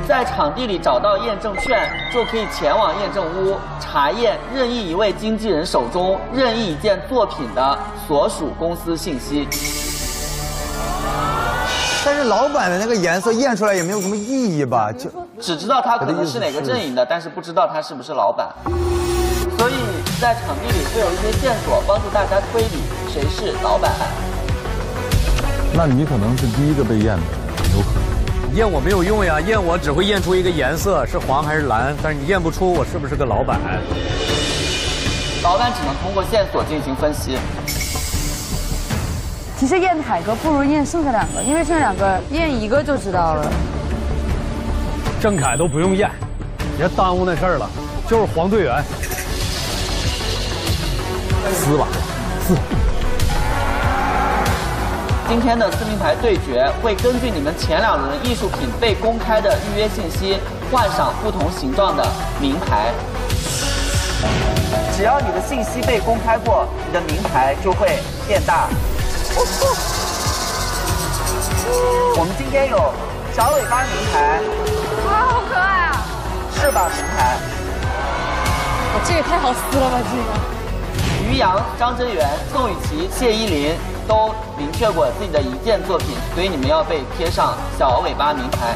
在场地里找到验证券，就可以前往验证屋查验任意一位经纪人手中任意一件作品的所属公司信息。 但是老板的那个颜色验出来也没有什么意义吧？就只知道他可能是哪个阵营的，但是不知道他是不是老板。所以在场地里会有一些线索帮助大家推理谁是老板。 那你可能是第一个被验的，有可能。 验我没有用呀，验我只会验出一个颜色是黄还是蓝，但是你验不出我是不是个老板。 老板只能通过线索进行分析。 其实验海哥不如验剩下两个，因为剩下两个验一个就知道了。 郑恺都不用验，别耽误那事儿了，就是黄队员。撕吧，撕。 今天的撕名牌对决会根据你们前2轮艺术品被公开的预约信息，换上不同形状的名牌。只要你的信息被公开过，你的名牌就会变大。我们今天有小尾巴名牌， 哇，好可爱啊！ 翅膀名牌， 这也太好撕了吧！这个于洋、张真源、宋雨琦、谢依霖都明确过自己的一件作品，所以你们要被贴上小尾巴名牌。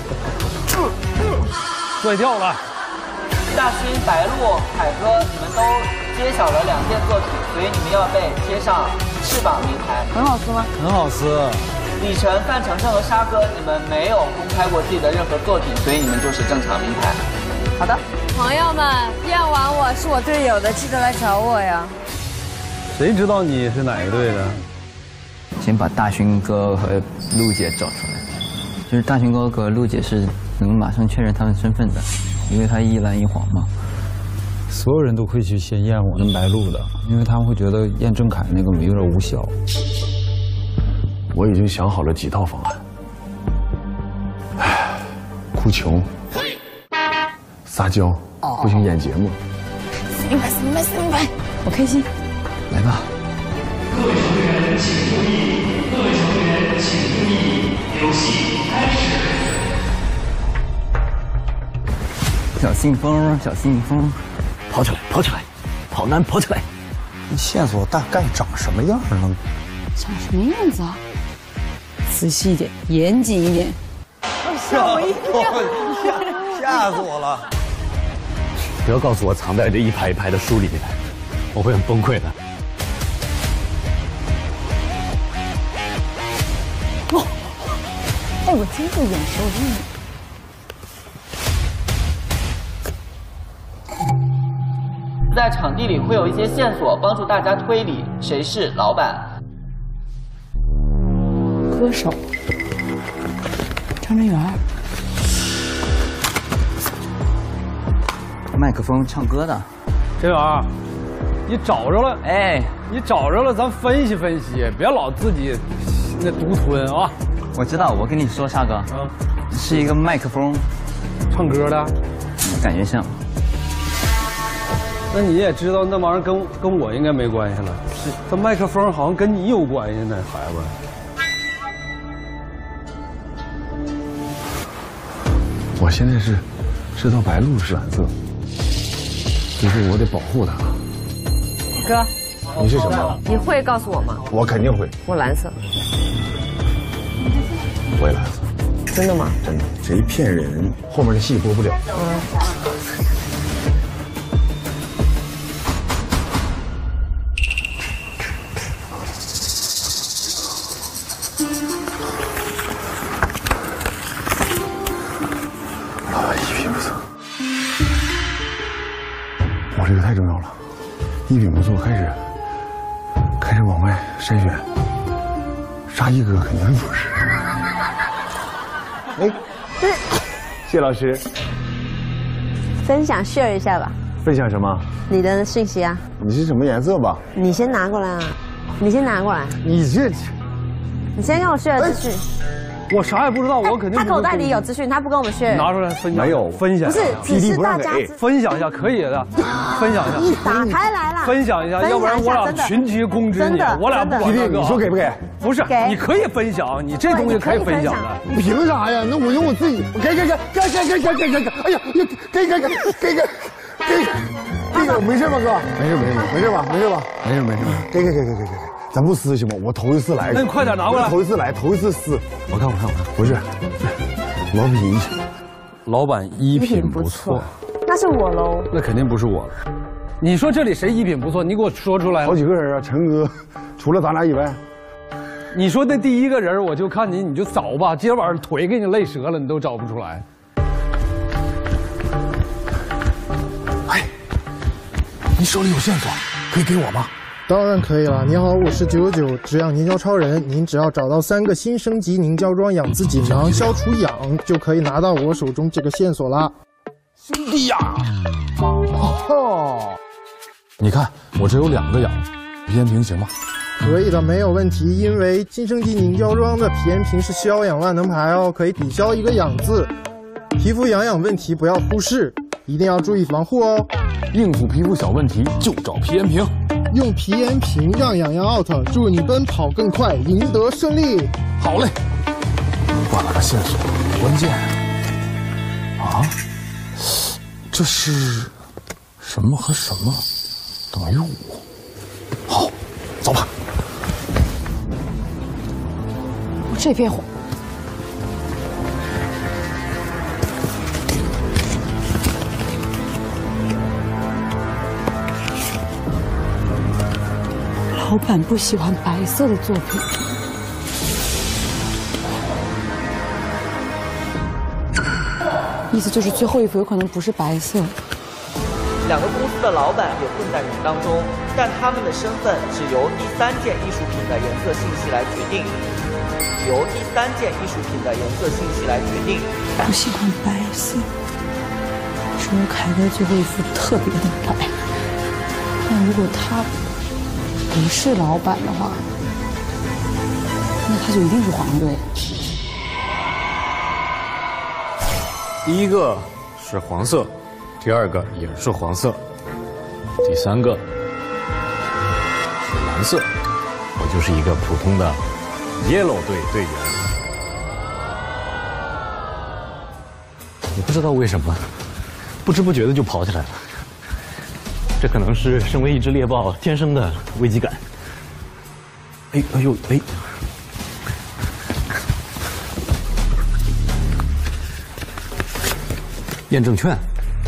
摔掉了。 大勋、白鹿、海哥，你们都揭晓了2件作品，所以你们要被贴上翅膀名牌。 很好撕吗？ 很好撕。 李晨、范丞丞和沙哥，你们没有公开过自己的任何作品，所以你们就是正常名牌。 好的，朋友们，验完我是我队友的，记得来找我呀。 谁知道你是哪一队的？ 先把大勋哥和陆姐找出来，就是大勋哥和陆姐是能马上确认他们身份的，因为他一蓝一黄嘛。 所有人都会去先验我跟白鹿的，因为他们会觉得验郑恺那个有点无效。 我已经想好了几套方案。唉，哭穷，撒娇，不行演节目。 撕名牌，我开心。 来吧。 各位成员请注意，游戏开始。 小信封，小信封，跑起来，跑起来，跑男跑起来。 线索大概长什么样呢？ 长什么样子啊？仔细一点，严谨一点。吓我一跳！ 吓死我了！ 不要告诉我藏在这一排一排的书里面，我会很崩溃的。 哎，我真是眼熟， 在场地里会有一些线索帮助大家推理谁是老板。 歌手张真源， 麦克风唱歌的。 真源，你找着了？ 哎， 你找着了，咱分析分析，别老自己那独吞啊。 我知道，我跟你说，沙哥，是一个麦克风， 唱歌的， 感觉像。 那你也知道，那玩意儿跟我应该没关系了。这麦克风好像跟你有关系呢，孩子。 我现在是知道白鹿是蓝色，所以说我得保护它。 哥， 你是什么？ 你会告诉我吗？ 我肯定会。 我蓝色。 我也蓝色。 真的吗？ 真的，谁骗人，后面的戏播不了。一笔不错，我这个太重要了，一笔不错，开始往外筛选。沙一哥肯定不是。哎，谢老师， 分享 share 一下吧。 分享什么？ 你的信息啊。 你是什么颜色吧？ 你先拿过来啊！你先拿过来。 你这， 你先跟我 share 资讯。 我啥也不知道，我肯定他口袋里有资讯，他不跟我们share。 拿出来分享，没有分享， 不是，只是大家分享一下，可以的，分享一下， 打开来了， 分享一下，要不然我俩群起攻之你，我俩不管这个。 你说给不给？ 不是，你可以分享，你这东西可以分享的。 凭啥呀？那我用我自己，给，哎呀，给，没事吧哥？没事吧？没事。给，咱不撕行吗？我头一次来。 那你快点拿过来。 头一次来，头一次撕。我看，不是，老品， 老板衣品不错， 那是我喽。 那肯定不是我了。你说这里谁衣品不错？你给我说出来。 好几个人啊，陈哥，除了咱俩以外。 你说那第一个人，我就看你就找吧，今儿晚上腿给你累折了，你都找不出来。 哎，你手里有线索，可以给我吗？ 当然可以了。你好，我是999止痒凝胶超人。您只要找到3个新升级凝胶装养自锦囊，消除痒，就可以拿到我手中这个线索啦。 兄弟呀！哦，你看我这有2个痒，皮炎平行吗？ 可以的，没有问题。因为新升级凝胶装的皮炎平是消痒万能牌哦，可以抵消一个痒字。皮肤痒问题不要忽视，一定要注意防护哦。 应付皮肤小问题就找皮炎平， 用皮炎平让痒痒 out， 祝你奔跑更快，赢得胜利。 好嘞，挂了个线索，关键啊，这是什么和什么等于5？好，走吧。 这片火。老板不喜欢白色的作品。意思就是最后一幅有可能不是白色。 2个公司的老板也混在人当中，但他们的身份只由第3件艺术品的颜色信息来决定。 不喜欢白色，只有凯哥最后一幅特别的白。但如果他不是老板的话，那他就一定是黄队。 第一个是黄色，第2个也是黄色，第3个是蓝色。我就是一个普通的 Yellow 队队员。也不知道为什么，不知不觉的就跑起来了。这可能是身为一只猎豹天生的危机感。哎呦！验证券。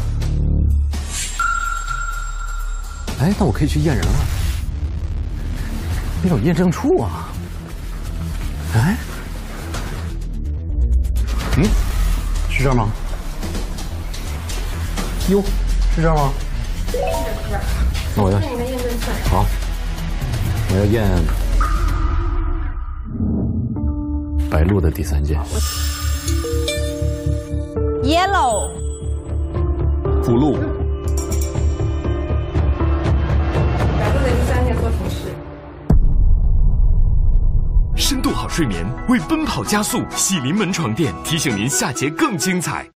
哎，那我可以去验人了。没有验证处啊。哎，是这儿吗？哟，是这儿吗？那我要验证券。好，我要验白鹿的第3件。 Yellow。 补录。 白鹿的第3件作品是。 深度好睡眠为奔跑加速，喜临门床垫提醒您下节更精彩。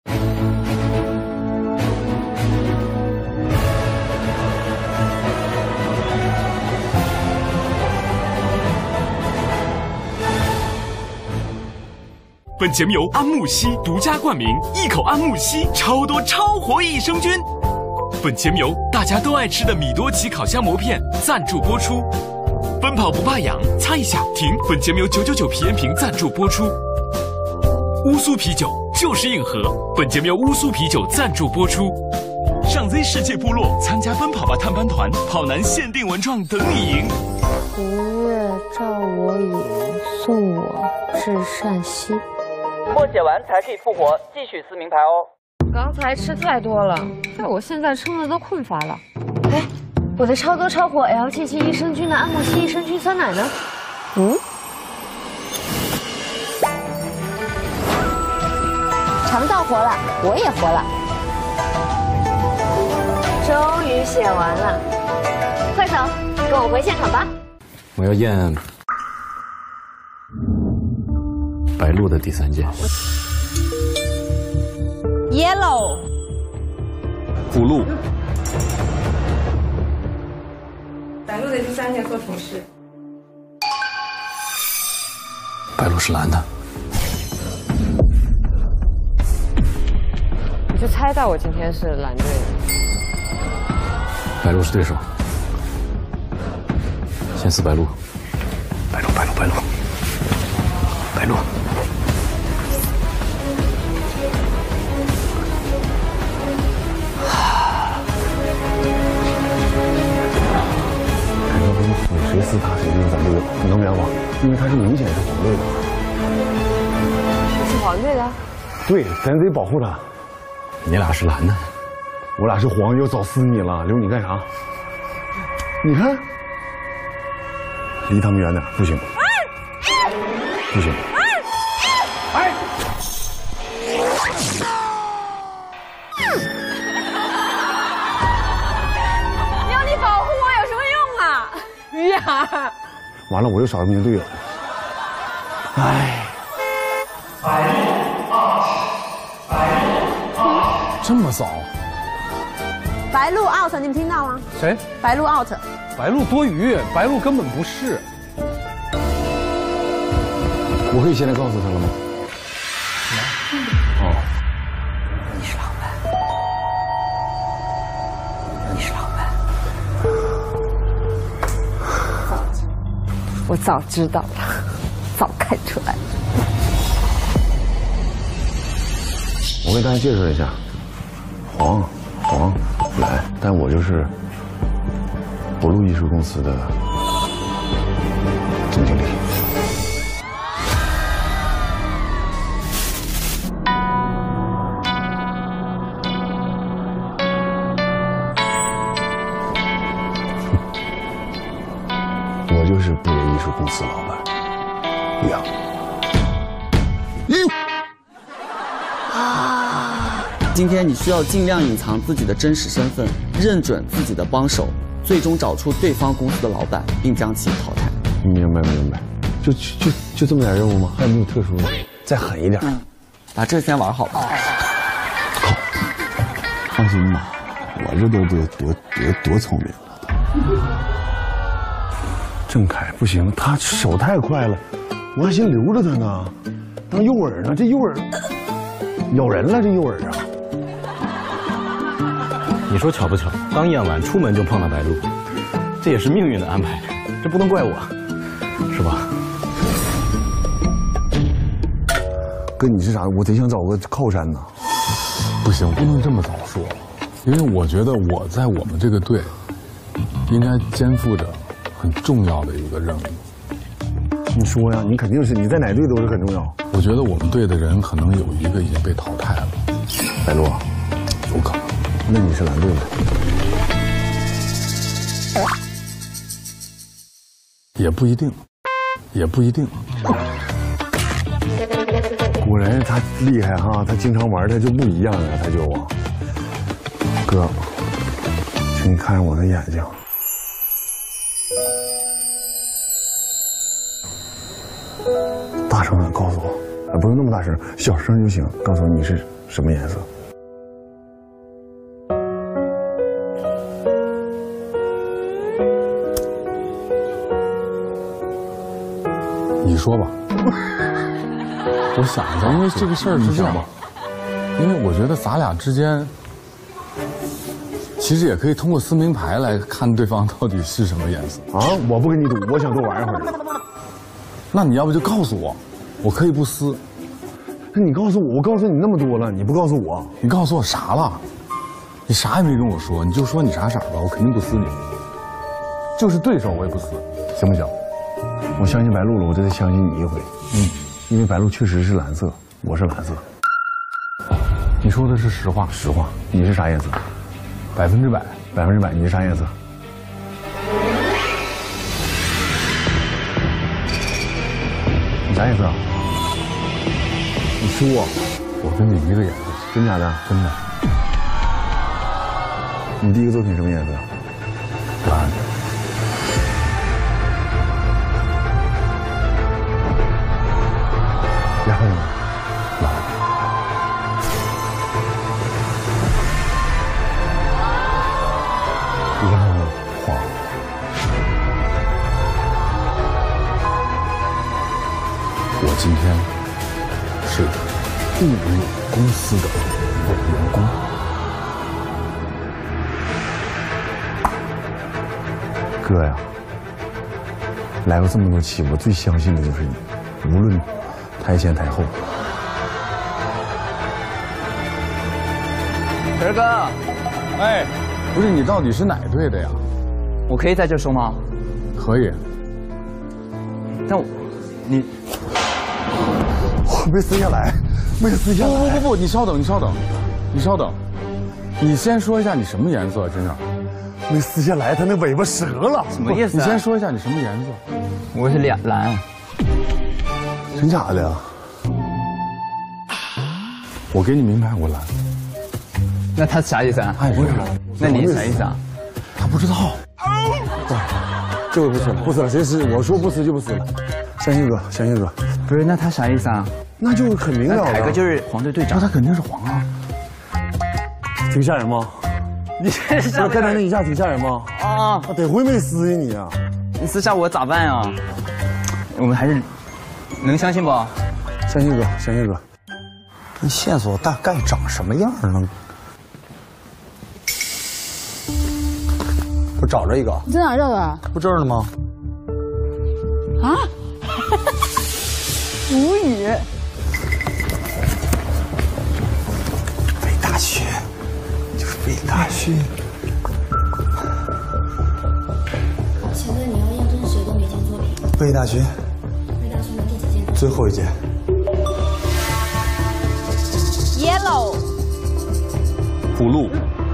本节目由安慕希独家冠名，一口安慕希，超多超活益生菌。本节目由大家都爱吃的米多奇烤香馍片赞助播出。奔跑不怕痒，擦一下停。本节目由999皮炎平赞助播出。乌苏啤酒就是硬核，本节目由乌苏啤酒赞助播出。上 Z 世界部落参加奔跑吧探班团，跑男限定文创等你赢。 十月照我影，送我至善溪。 默写完才可以复活，继续撕名牌哦。 刚才吃太多了，害我现在撑的都困乏了。哎，我的超多超活 LTT 益生菌的安慕希益生菌酸奶呢？ 肠道活了，我也活了。终于写完了，快手，跟我回现场吧。 我要验白鹿的第3件。 Yellow。 古鹿。 白鹿的第3件做什么事？ 白鹿是蓝的。 我就猜到我今天是蓝队的。 白鹿是对手。先死白鹿。白鹿。 谁撕他谁就是咱队友，你能明白吗？因为他是明显是黄队的。 你是黄队的？ 对，咱得保护他。 你俩是蓝的， 我俩是黄，要早撕你了，留你干啥？你看，离他们远点，不行，不行。哎！ 要你保护我有什么用啊？鱼眼儿。 完了，我又少一名队友。哎， 这么早？ 白鹿 out， 你们听到吗？ 谁？ 白鹿 out。 白鹿多余，白鹿根本不是。 我可以现在告诉他了吗？哦， 你是老板，你是老板。我早知道了，早看出来了。 我给大家介绍一下，黄来，但我就是博路艺术公司的总经理。我就是布雷艺术公司老板杨。 今天你需要尽量隐藏自己的真实身份，认准自己的帮手，最终找出对方公司的老板，并将其淘汰。 明白，就这么点任务吗？还有没有特殊的？再狠一点。 把这先玩好吧。 好，放心吧，我这都多聪明了。郑恺不行，他手太快了，我还寻留着他呢，当诱饵呢。这诱饵咬人了，这诱饵啊！ 你说巧不巧？刚验完，出门就碰到白鹿，这也是命运的安排，这不能怪我，是吧？ 跟你是啥？我得想找个靠山呢。 不行，不能这么早说，因为我觉得我在我们这个队，应该肩负着很重要的一个任务。 你说呀，你肯定是你在哪队都是很重要。 我觉得我们队的人可能有一个已经被淘汰了。 白鹿， 有可能。 那你是蓝队的？ 也不一定，也不一定。 果然他厉害哈，他经常玩，他就不一样啊，他就哥，请你看着我的眼睛。大声的告诉我，不用那么大声，小声就行。告诉我你是什么颜色。 你说吧。我想一下，因为这个事儿是这样，因为我觉得咱俩之间，其实也可以通过撕名牌来看对方到底是什么颜色啊！我不跟你赌，我想多玩一会儿。 那你要不就告诉我，我可以不撕。 那你告诉我，我告诉你那么多了，你不告诉我， 你告诉我啥了？你啥也没跟我说，你就说你啥色吧，我肯定不撕你。就是对手我也不撕，行不行？ 我相信白鹿了，我就得相信你一回。因为白鹿确实是蓝色，我是蓝色。 你说的是实话， 实话。你是啥颜色 ？100%，100%。 你是啥颜色？你啥颜色？你说， 我跟你一个颜色， 真假的？ 真的。 你第一个作品什么颜色？ 蓝。 呀， 不为公司的伪员工。哥呀，来过这么多期，我最相信的就是你，无论台前台后。 晨哥， 哎，不是你到底是哪队的呀？ 我可以在这说吗？ 可以。 但你我没撕下来，没撕下来。不，你稍等，你先说一下你什么颜色，真的。没撕下来，它那尾巴折了。 什么意思？ 你先说一下你什么颜色。 我是蓝。 真假的呀？我给你名牌，我蓝。 那他啥意思啊？ 不是， 那你啥意思啊？ 他不知道。这回不撕了，不撕了，谁撕？我说不撕就不撕了。相信哥。 不是，那他啥意思啊？ 那就很明了了。 凯哥就是黄队队长， 那他肯定是黄啊。挺吓人吗？ 你这是刚才那一下挺吓人吗？ 啊！ 得亏没撕呀你啊！ 你撕下我咋办呀？我们还是能相信不？ 相信哥。 那线索大概长什么样呢？我找着一个。 你在哪找的？ 不这儿呢吗？ 啊！无语。 北大学，就是北大学。 请问你要验证谁的每件作品？ 北大学。 北大学的第几件？ 最后一件。 Yellow。 补录。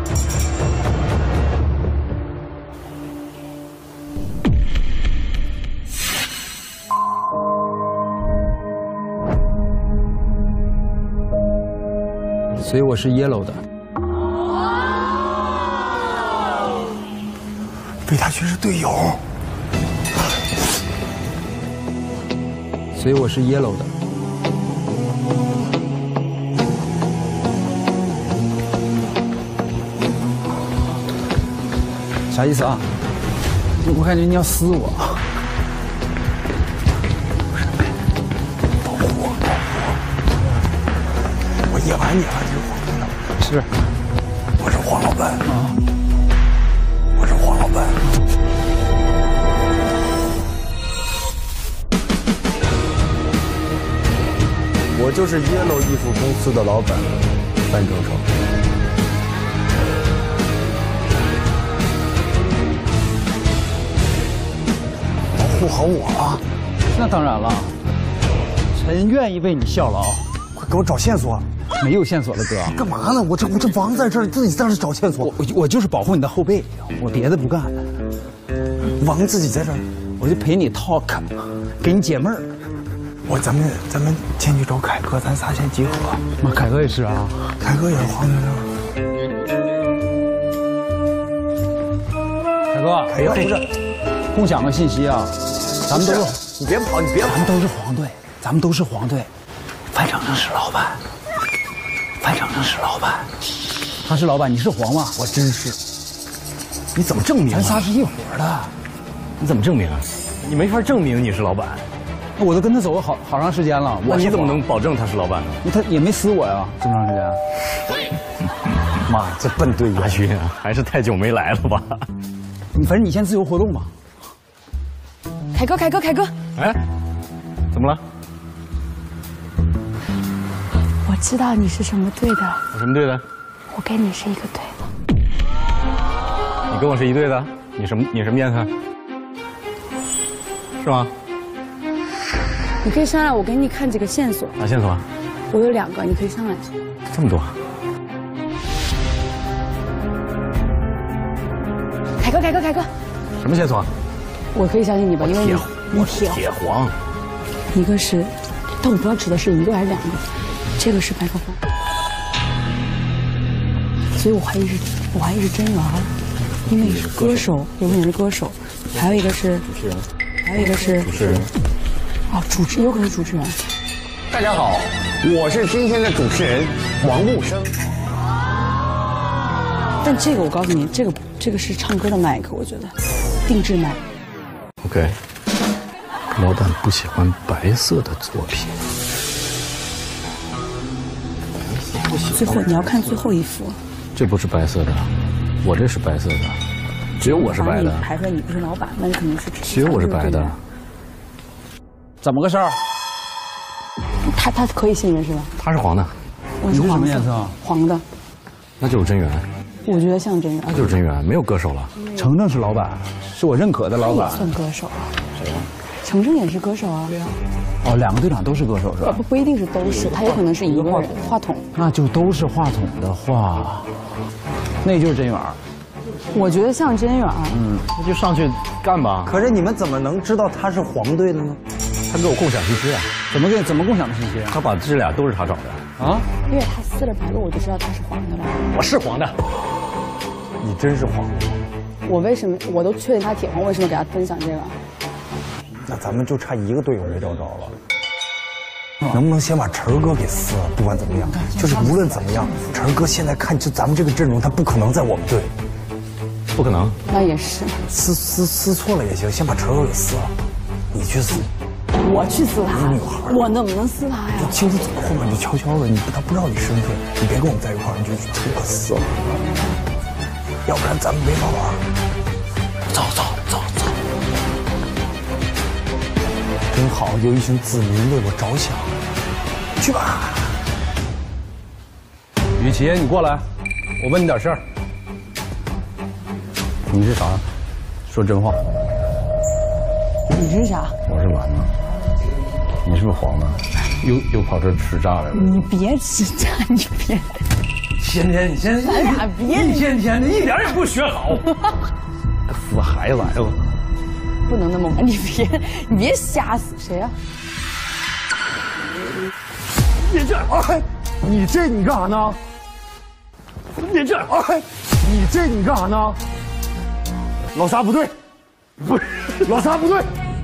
所以我是 yellow 的。 北大学是队友。 所以我是 yellow 的。啥意思啊？我感觉你要撕我。 保护我！我野完你了，你是黄队长。 是。 我是黄老板啊。我是黄老板。我就是 Yellow 衣服公司的老板范正成。保护好我啊！ 那当然了，臣愿意为你效劳。 快给我找线索！ 没有线索了，哥。 干嘛呢？我这王在这儿，自己在这找线索。 我就是保护你的后背，我别的不干。 王自己在这儿， 我就陪你 talk， 给你解闷儿。 咱们先去找凯哥，咱仨先集合。 妈，凯哥也是啊， 凯哥也是黄队长。 凯哥，不是，共享个信息啊，咱们都是， 你别跑， 咱们都是黄队，范丞丞是老板，他是老板，你是黄吗？ 我真是。 你怎么证明？ 咱仨是一伙的。 你怎么证明啊？你没法证明你是老板。 我都跟他走了好长时间了， 你怎么能保证他是老板呢？ 他也没撕我呀，这么长时间。 妈，这笨队友，大勋啊，还是太久没来了吧？ 反正你先自由活动吧。 凯哥， 哎，怎么了？ 我知道你是什么队的。 我什么队的？ 我跟你是一个队的。 你跟我是一队的？你什么颜色？是吗？ 你可以上来，我给你看几个线索。 哪线索啊？ 我有2个，你可以上来。 这么多？ 凯哥， 什么线索？ 我可以相信你吧，因为你铁黄。 一个是，但我不知道指的是1个还是2个。这个是麦克风，所以我怀疑是真人，因为是歌手，有可能是歌手。还有一个是主持人，哦，有可能是主持人。 大家好，我是今天的主持人王木生。 但这个我告诉你，这个是唱歌的麦克，我觉得定制麦。 OK， 老板不喜欢白色的作品。 最后你要看最后一幅。 这不是白色的，我这是白色的，只有我是白的。 你排出来你不是老板，那你可能是只有我是白的。 怎么个事儿？ 他可以信任是吧？ 他是黄的。 你是什么颜色？ 黄的。 那就是真源。 我觉得像真源。 那就是真源，没有歌手了。 程程是老板，是我认可的老板。 算歌手啊？谁呀？程程也是歌手啊。对啊。 哦，两个队长都是歌手是吧？ 不一定是都是，他有可能是一个人。话筒。 那就都是话筒的话，那就是真源。 我觉得像真源。 那就上去干吧。 可是你们怎么能知道他是黄队的呢？ 他给我共享信息啊。 怎么共享的信息啊？ 他把这俩都是他找的。啊？ 因为他撕了白鹿，我就知道他是黄的了。 我是黄的。 你真是黄的。 我为什么我都确定他铁黄，为什么给他分享这个？ 那咱们就差一个队友没找着了。能不能先把晨哥给撕了？不管怎么样，就是无论怎么样，晨哥现在看就咱们这个阵容，他不可能在我们队。 不可能。 那也是。 撕错了也行，先把晨哥给撕了。你去撕。 我去撕他。 女孩。 我能不能撕他呀？ 就清楚走到后面，你悄悄的，他不知道你身份，你别跟我们在一块儿，你就出个撕了。要不然咱们没法玩。走。真好，有一群子民为我着想。去吧。 雨琦，你过来，我问你点事儿。你是啥？说真话。 你是啥？ 我是蓝的。你是不是黄的？又跑这吃炸来了？ 你别吃炸，你别。 天天你现在咱俩别一天天的，一点也不学好。死孩子来了！ 不能那么玩，你别瞎死谁呀？ 你这你干啥呢？你干啥呢？老沙不对，不是老沙不对。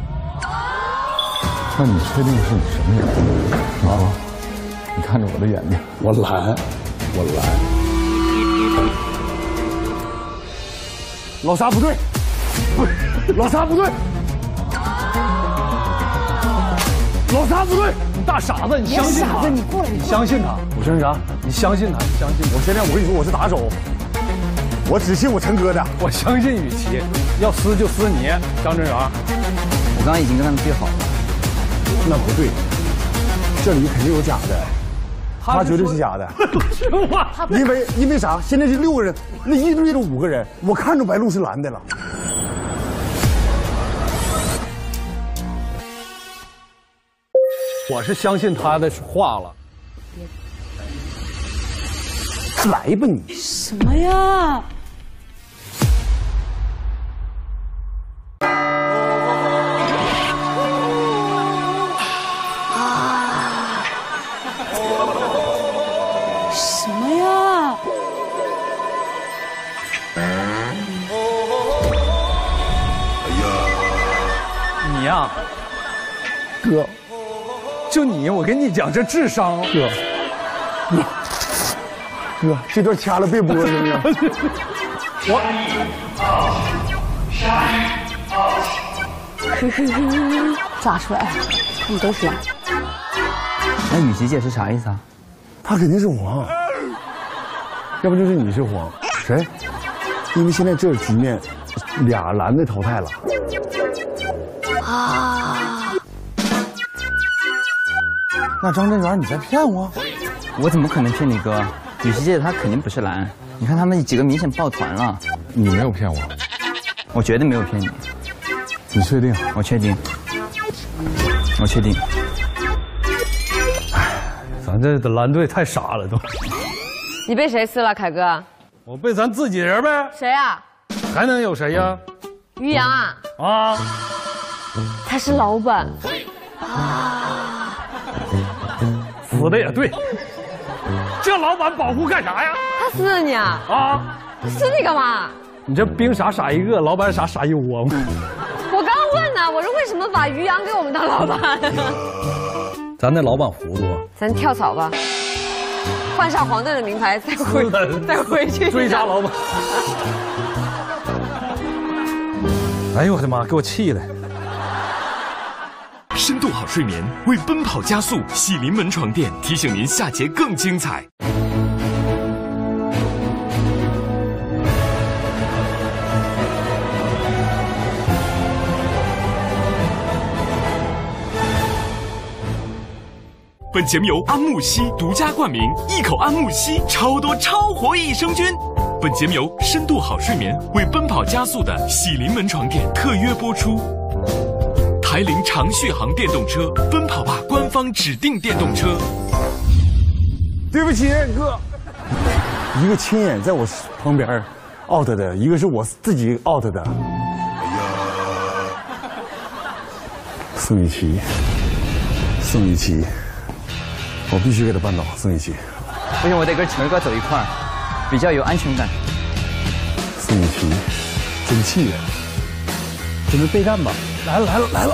那你确定是你什么眼睛啊？你看着我的眼睛，我蓝。 老沙不对，不是老沙不对，老沙不对， 你大傻子，你相信他？ 你过来， 你相信他？我相信啥？你相信他？你相信？ 我现在我跟你说，我是打手，我只信我陈哥的。 我相信雨琦，要撕就撕你，张真源。 我刚刚已经跟他们对好了。 那不对，这里肯定有假的。他绝对是假的，因为啥？现在是6个人，那一队的5个人，我看着白鹿是蓝的了。 我是相信他的话了。 来吧你！ 什么呀？ 你呀， 哥， 就你，我跟你讲，这智商， 哥，这段掐了别播，行不行？ 抓出来，他们都是蓝。 那雨琦姐是啥意思啊？ 他肯定是黄，要不就是你是黄，谁？因为现在这局面，俩蓝的淘汰了。 那张真源，你在骗我？ 我怎么可能骗你哥？雨琦姐她肯定不是蓝，你看他们几个明显抱团了。 你没有骗我， 我绝对没有骗你。 你确定？ 我确定。我确定。 咱这的蓝队太傻了都。 你被谁撕了，凯哥？ 我被咱自己人呗。 谁呀？ 还能有谁呀？ 于洋啊。 啊。 他是老板。 死的也对。这老板保护干啥呀？ 他撕了你啊？ 啊。 撕你干嘛？ 你这兵傻傻一个，老板傻一窝吗？ 我刚问呢，我说为什么把于洋给我们当老板？ 咱那老板糊涂。 咱跳槽吧，换上黄队的名牌，再回去追杀老板。哎呦我的妈，给我气的！ 深度好睡眠为奔跑加速，喜临门床垫提醒您下节更精彩。 本节目由安慕希独家冠名，一口安慕希，超多超活益生菌。本节目由深度好睡眠为奔跑加速的喜临门床垫特约播出。台铃长续航电动车，奔跑吧官方指定电动车。 对不起，哥，一个亲眼在我旁边 out 的，一个是我自己 out 的。宋雨琦，宋雨琦，我必须给他扳倒。宋雨琦， 为什么我得跟陈哥走一块儿，比较有安全感？ 宋雨琦，真气人！准备备战吧！来了来了来了！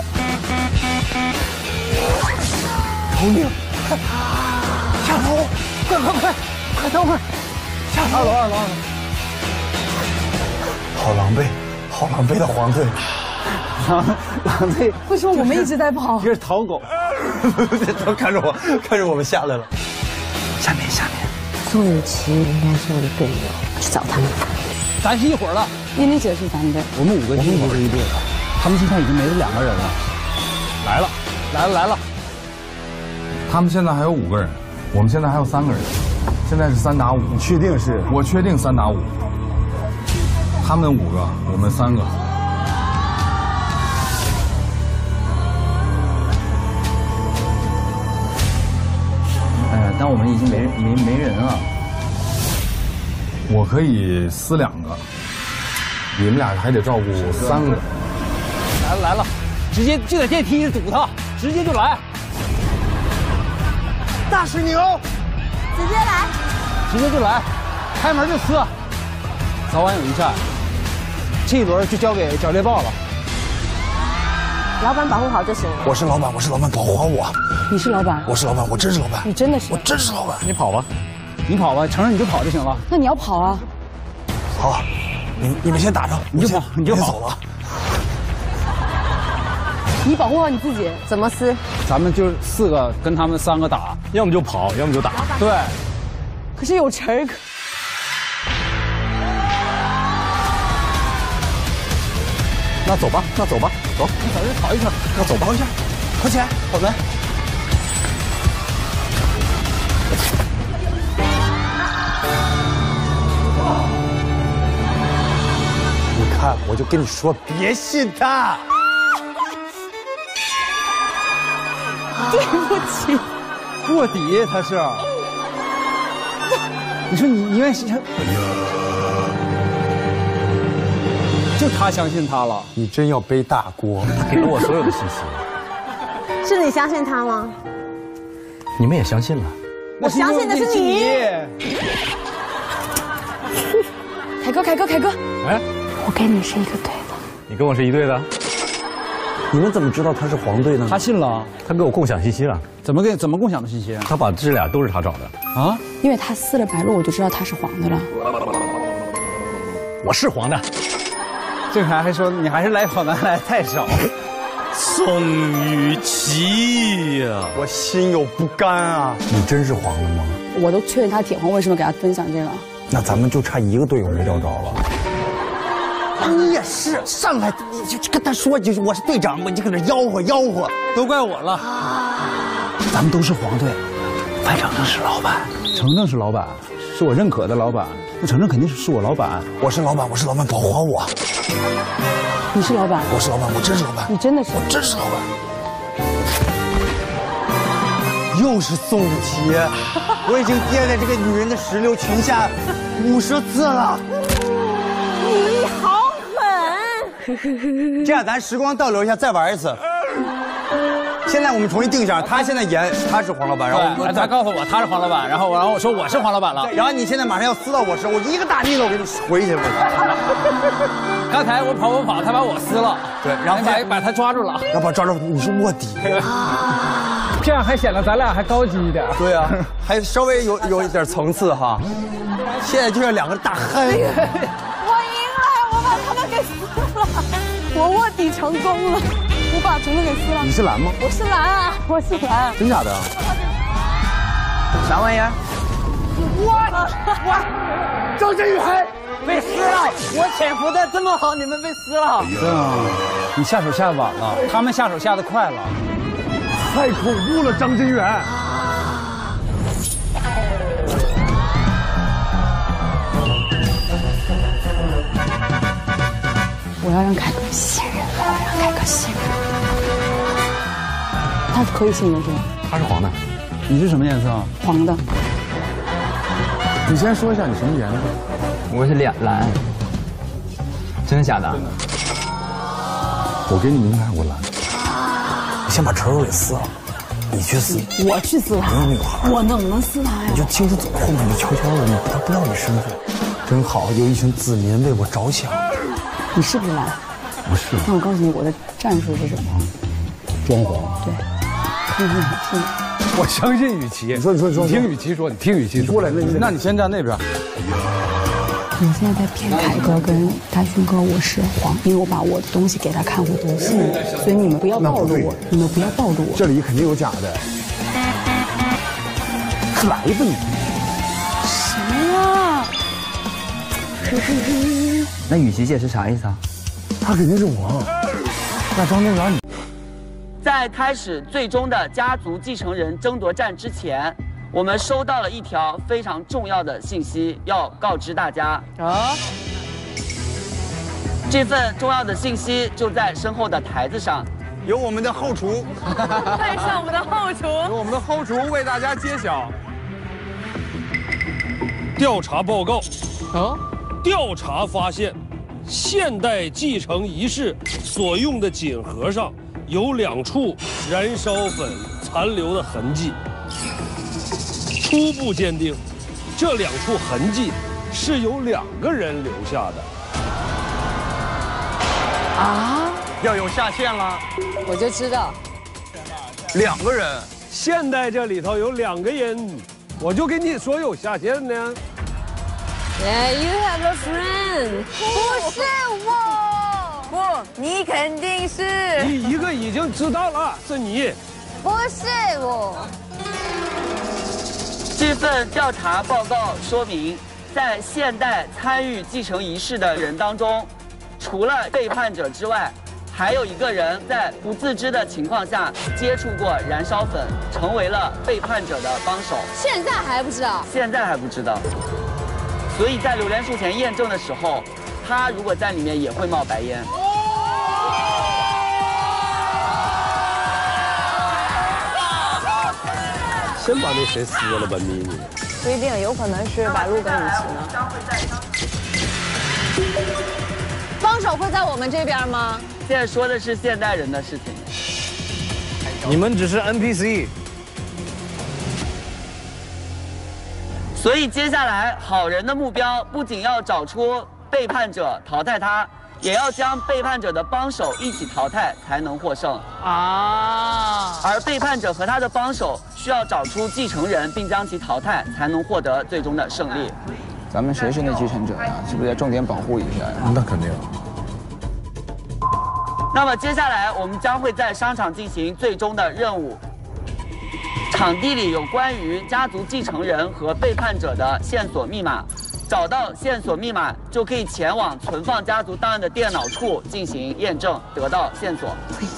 救命！下楼！快快快！快等会儿！下楼！二楼！好狼狈，好狼狈的黄队！狼队！ 为什么我们一直在跑？ 这是逃狗！都看着我，看着我们下来了。下面。 宋雨琦应该是我的队友，我去找他们。 咱是一伙儿了， 妮妮姐是咱队， 我们5个人不是一队了。他们现在已经没了2个人了。来了！ 他们现在还有5个人，我们现在还有3个人，现在是3打5。 你确定是？ 我确定3打5。他们5个，我们3个。 哎呀，但我们已经没人了。 我可以撕2个，你们俩还得照顾3个。 来了，直接就在电梯里堵他，直接就来。 大水牛， 直接来， 开门就撕。早晚有一战，这一轮就交给小猎豹了。 老板保护好就行了。 我是老板，保护好我。 你是老板？ 我是老板，我真是老板。 你真的是？ 我真是老板。 你跑吧， 承认你就跑就行了。 那你要跑啊！ 好，你们先打着， 你就跑走了。 你保护好你自己。 怎么撕？ 咱们就4个跟他们3个打， 要么就跑，要么就打。 对。 可是有陈儿。 那走吧，走。 跑一圈， 那走吧，快起来，跑门。你看，我就跟你说，别信他。 对不起， 卧底他是。你说你愿意相？就他相信他了。 你真要背大锅？ 他给了我所有的信息。 是你相信他吗？ 你们也相信了？ 我相信的是你。 凯哥， 哎， 我跟你是一个队的。 你跟我是一队的？ 你们怎么知道他是黄队呢？ 他信了， 他给我共享信息了。 怎么共享的信息啊？ 他把这俩都是他找的啊？ 因为他撕了白鹿，我就知道他是黄的了。 我是黄的。 这还说你还是来跑男来太少。 宋雨琦呀， 我心有不甘啊！你真是黄的吗？ 我都确认他铁黄，为什么给他分享这个？ 那咱们就差1个队友没找着了。你也是，上来你就跟他说，就是我是队长，你就搁那吆喝， 都怪我了。咱们都是黄队，范程程是老板，程程是老板，是我认可的老板。那程程肯定是我老板。 我是老板，保护好我。 你是老板？ 我是老板，我真是老板。 你真的是？ 我真是老板。又是宋雨琦，我已经跌在这个女人的石榴裙下50次了。 你好狠！ 这样咱时光倒流一下，再玩一次。现在我们重新定一下，他现在演他是黄老板，然后他告诉我他是黄老板，然后我说我是黄老板了， 然后你现在马上要撕到我时，我一个大逆子我给你回去。 刚才我跑，他把我撕了， 对，然后把他抓住了， 要把抓住，你是卧底， 这样还显得咱俩还高级一点。 对啊，还稍微有一点层次哈。现在就像2个大汉。 我赢了，我把他们给撕了，我卧底成功了。我把程程给撕了。 你是蓝吗？ 我是蓝啊，我是蓝。 真假的？ 啥玩意儿？ 我张振宇被撕了！我潜伏的这么好，你们被撕了。 对啊，你下手下晚了，他们下手下的快了。 太恐怖了，张真源！ 要让凯哥信任我，让凯哥信任我。他可以信任是吗？ 他是黄的， 你是什么颜色？ 黄的。 你先说一下你什么颜色？ 我是蓝。真的假的？ 我给你名牌，我蓝。 你先把陈柔给撕了，你去撕。 我去撕他。 没有女孩。 我怎么能撕他呀？ 你就径直走后面，你悄悄的，他不知道你身份。真好，有一群子民为我着想。 你是不是蓝？ 不是。 那我告诉你，我的战术是什么？ 装黄。 对。看看你信。 我相信雨琦。你听雨琦说，你听雨琦说。 过来，那你先站那边。 你现在在骗凯哥跟大勋哥，我是黄，因为我把我的东西给他看，我都信了，所以你们不要暴露我，你们不要暴露我。 这里肯定有假的。来吧你。 什么？ 那雨琦姐是啥意思啊？ 他肯定是黄。那张东元， 在开始最终的家族继承人争夺战之前，我们收到了一条非常重要的信息，要告知大家啊。这份重要的信息就在身后的台子上， 由我们的后厨， 带上我们的后厨， 由我们的后厨为大家揭晓。 调查报告啊！调查发现，现代继承仪式所用的锦盒上有2处燃烧粉残留的痕迹。初步鉴定，这2处痕迹是由2个人留下的。 啊！要有下线了， 我就知道。 2个人， 现在这里头有2个人，我就跟你说有下线呢。 Yeah, you have a friend。 不是我， 不，你肯定是。 你一个已经知道了，是你。 不是我。 这份调查报告说明，在现代参与继承仪式的人当中，除了背叛者之外，还有1个人在不自知的情况下接触过燃烧粉，成为了背叛者的帮手。 现在还不知道？ 现在还不知道。所以在榴莲树前验证的时候，他如果在里面也会冒白烟。 先把那谁撕了吧，妮妮。 不一定，有可能是白鹿跟雨琦呢。 帮手会在我们这边吗？ 现在说的是现代人的事情。 你们只是 NPC。 所以接下来，好人的目标不仅要找出背叛者淘汰他，也要将背叛者的帮手一起淘汰，才能获胜啊。而背叛者和他的帮手需要找出继承人，并将其淘汰，才能获得最终的胜利。 咱们谁是那继承者呀？是不是得重点保护一下呀？ 那肯定。 那么接下来，我们将会在商场进行最终的任务。场地里有关于家族继承人和背叛者的线索密码，找到线索密码就可以前往存放家族档案的电脑处进行验证，得到线索。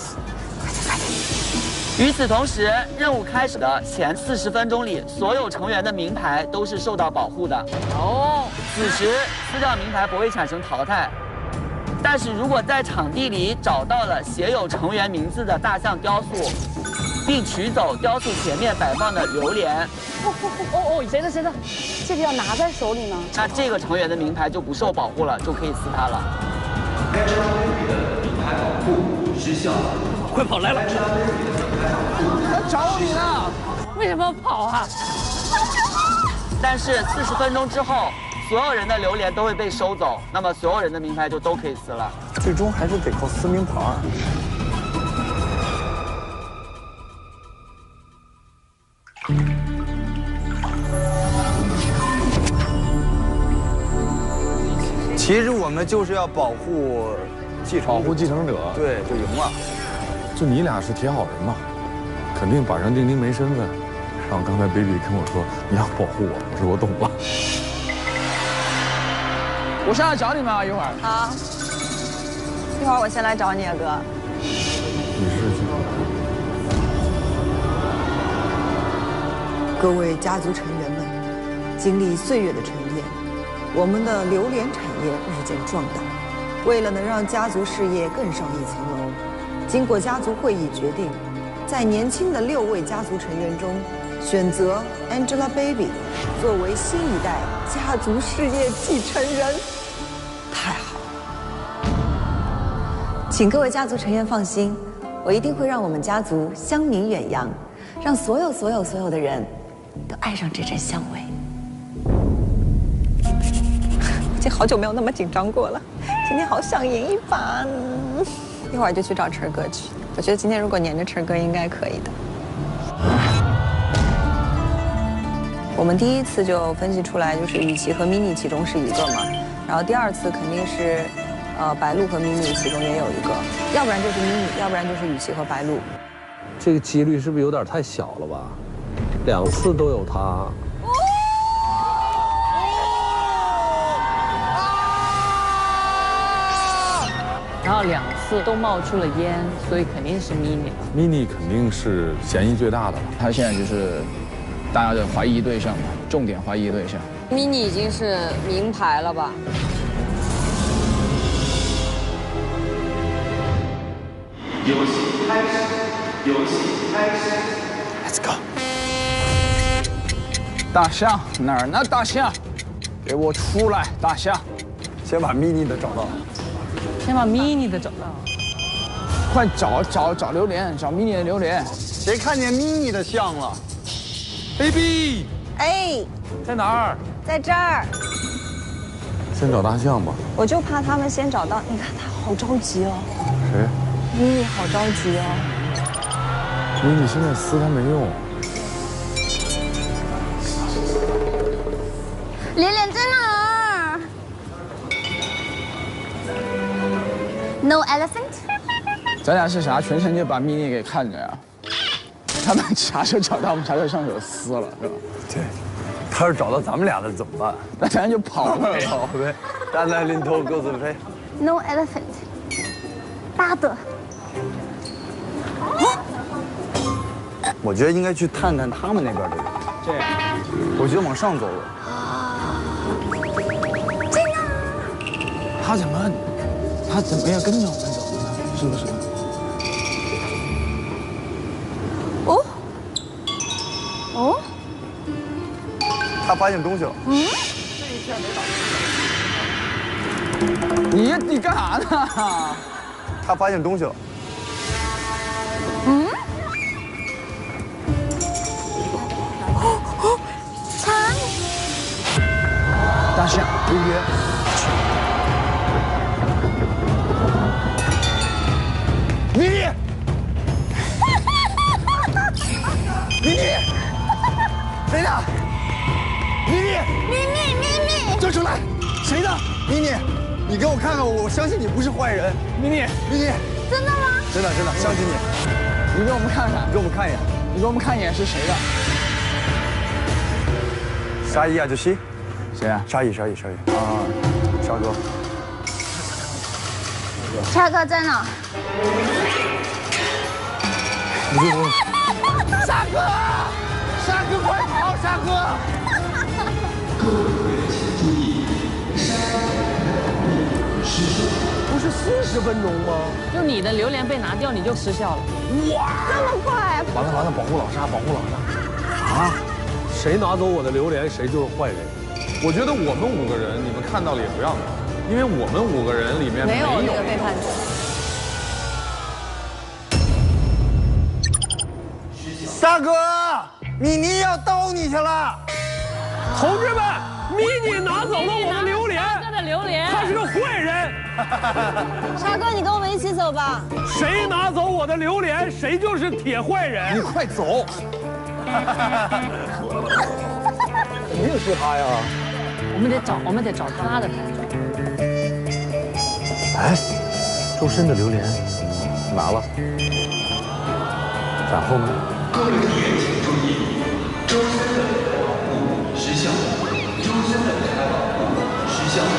与此同时，任务开始的前40分钟里，所有成员的名牌都是受到保护的。哦，此时撕掉名牌不会产生淘汰。但是如果在场地里找到了写有成员名字的大象雕塑，并取走雕塑前面摆放的榴莲， 谁的？这个要拿在手里呢。 那这个成员的名牌就不受保护了，就可以撕它了。 该商品的名牌保护失效， 快跑来了！ 他找你呢， 为什么要跑啊？ 但是40分钟之后，所有人的榴莲都会被收走，那么所有人的名牌就都可以撕了。 最终还是得靠撕名牌。 其实我们就是要保护继承者，对，就赢了。 就你俩是铁好人嘛，肯定板上钉钉没身份。然后刚才 baby 跟我说你要保护我，我说我懂了。 我上来找你们啊，一会儿。 好，一会儿我先来找你啊，哥。 你是？ 各位家族成员们，经历岁月的沉淀，我们的榴莲产业日渐壮大。 为了能让家族事业更上一层楼，经过家族会议决定，在年轻的6位家族成员中，选择 Angelababy 作为新一代家族事业继承人。太好了！请各位家族成员放心，我一定会让我们家族香名远扬，让所有的人都爱上这阵香味。我已经好久没有那么紧张过了，今天好想赢一把。一会儿就去找晨哥去，我觉得今天如果黏着晨哥应该可以的。我们第一次就分析出来，就是雨琦和 mini 其中是一个嘛，然后第2次肯定是，白鹿和 mini 其中也有一个，要不然就是 mini， 要不然就是雨琦和白鹿。 这个几率是不是有点太小了吧？2次都有他。 然后2次都冒出了烟，所以肯定是 mini。 mini 肯定是嫌疑最大的了。 他现在就是大家的怀疑对象嘛，重点怀疑对象。 mini 已经是名牌了吧？ 游戏开始，游戏开始 ，Let's go。大象哪儿呢？大象，给我出来！大象， 先把 mini 的找到。 先把 mini 的找到。 快找榴莲，找 mini 的榴莲。 谁看见 mini 的象了 ？baby， 哎， 在哪儿？ 在这儿。 先找大象吧。 我就怕他们先找到，你看他好着急哦。 谁 ？mini 好着急哦。 mini 现在撕它没用。 榴莲在哪儿 ？No elephant。 咱俩是啥？全程就把 mini 给看着呀。他们啥时候找到，我们啥时候上手撕了，是吧？ 对。他要是找到咱们俩的怎么办？ 那咱就跑呗， 跑呗，站在临头各自飞。 No elephant。大的。 我觉得应该去探探他们那边的人。 这样。 我觉得往上走了。 在哪？ 他怎么要跟着我们走呢？是不是？ 哦。哦。 他发现东西了。 嗯。 你干啥呢？ 他发现东西了。 嗯。蝉。 大象， 榴莲。mini。mini。谁的？mini。 救出来！谁的 ？mini， 你给我看看，我相信你不是坏人。mini， 真的吗？ 真的，相信你。 你给我们看看， 你给我们看一眼， 你给我们看一眼是谁的？ 沙溢啊，就西。 谁啊？ 沙溢。啊，沙哥。 沙哥在哪？ 沙哥快跑！沙哥。 不是40分钟吗？ 就你的榴莲被拿掉，你就失效了。 哇， 这么快！ 完了，保护老沙！ 啊！谁拿走我的榴莲，谁就是坏人。 我觉得我们5个人，你们看到了也不让拿，因为我们5个人里面没有那个背叛者。 大哥，米妮要刀你去了。 同志们，米妮拿走了我的榴莲，他是个坏人。 沙哥，你跟我们一起走吧。 谁拿走我的榴莲，谁就是铁坏人。 你快走。 肯定是他呀。 我们得找他的牌。 哎，周深的榴莲拿了，然后呢？ 各位成员请注意，周深的保护失效，周深的保护失效。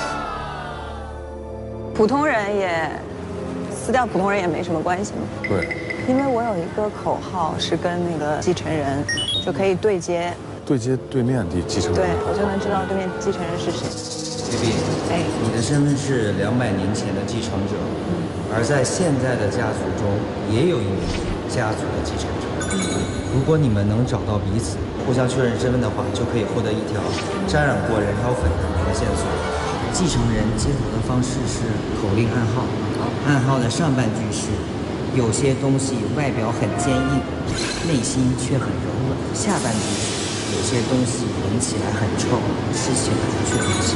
普通人也撕掉普通人也没什么关系嘛。 对。 因为我有一个口号是跟那个继承人就可以对接。 对接对面的继承人。 对，我就能知道对面继承人是谁。 ，baby，你的身份是200年前的继承者，而在现在的家族中也有一名家族的继承者。如果你们能找到彼此，互相确认身份的话，就可以获得一条沾染过燃烧粉的线索。继承人接头的方式是口令暗号，暗号的上半句是有些东西外表很坚硬，内心却很柔软，下半句是有些东西闻起来很臭，吃起来却很香。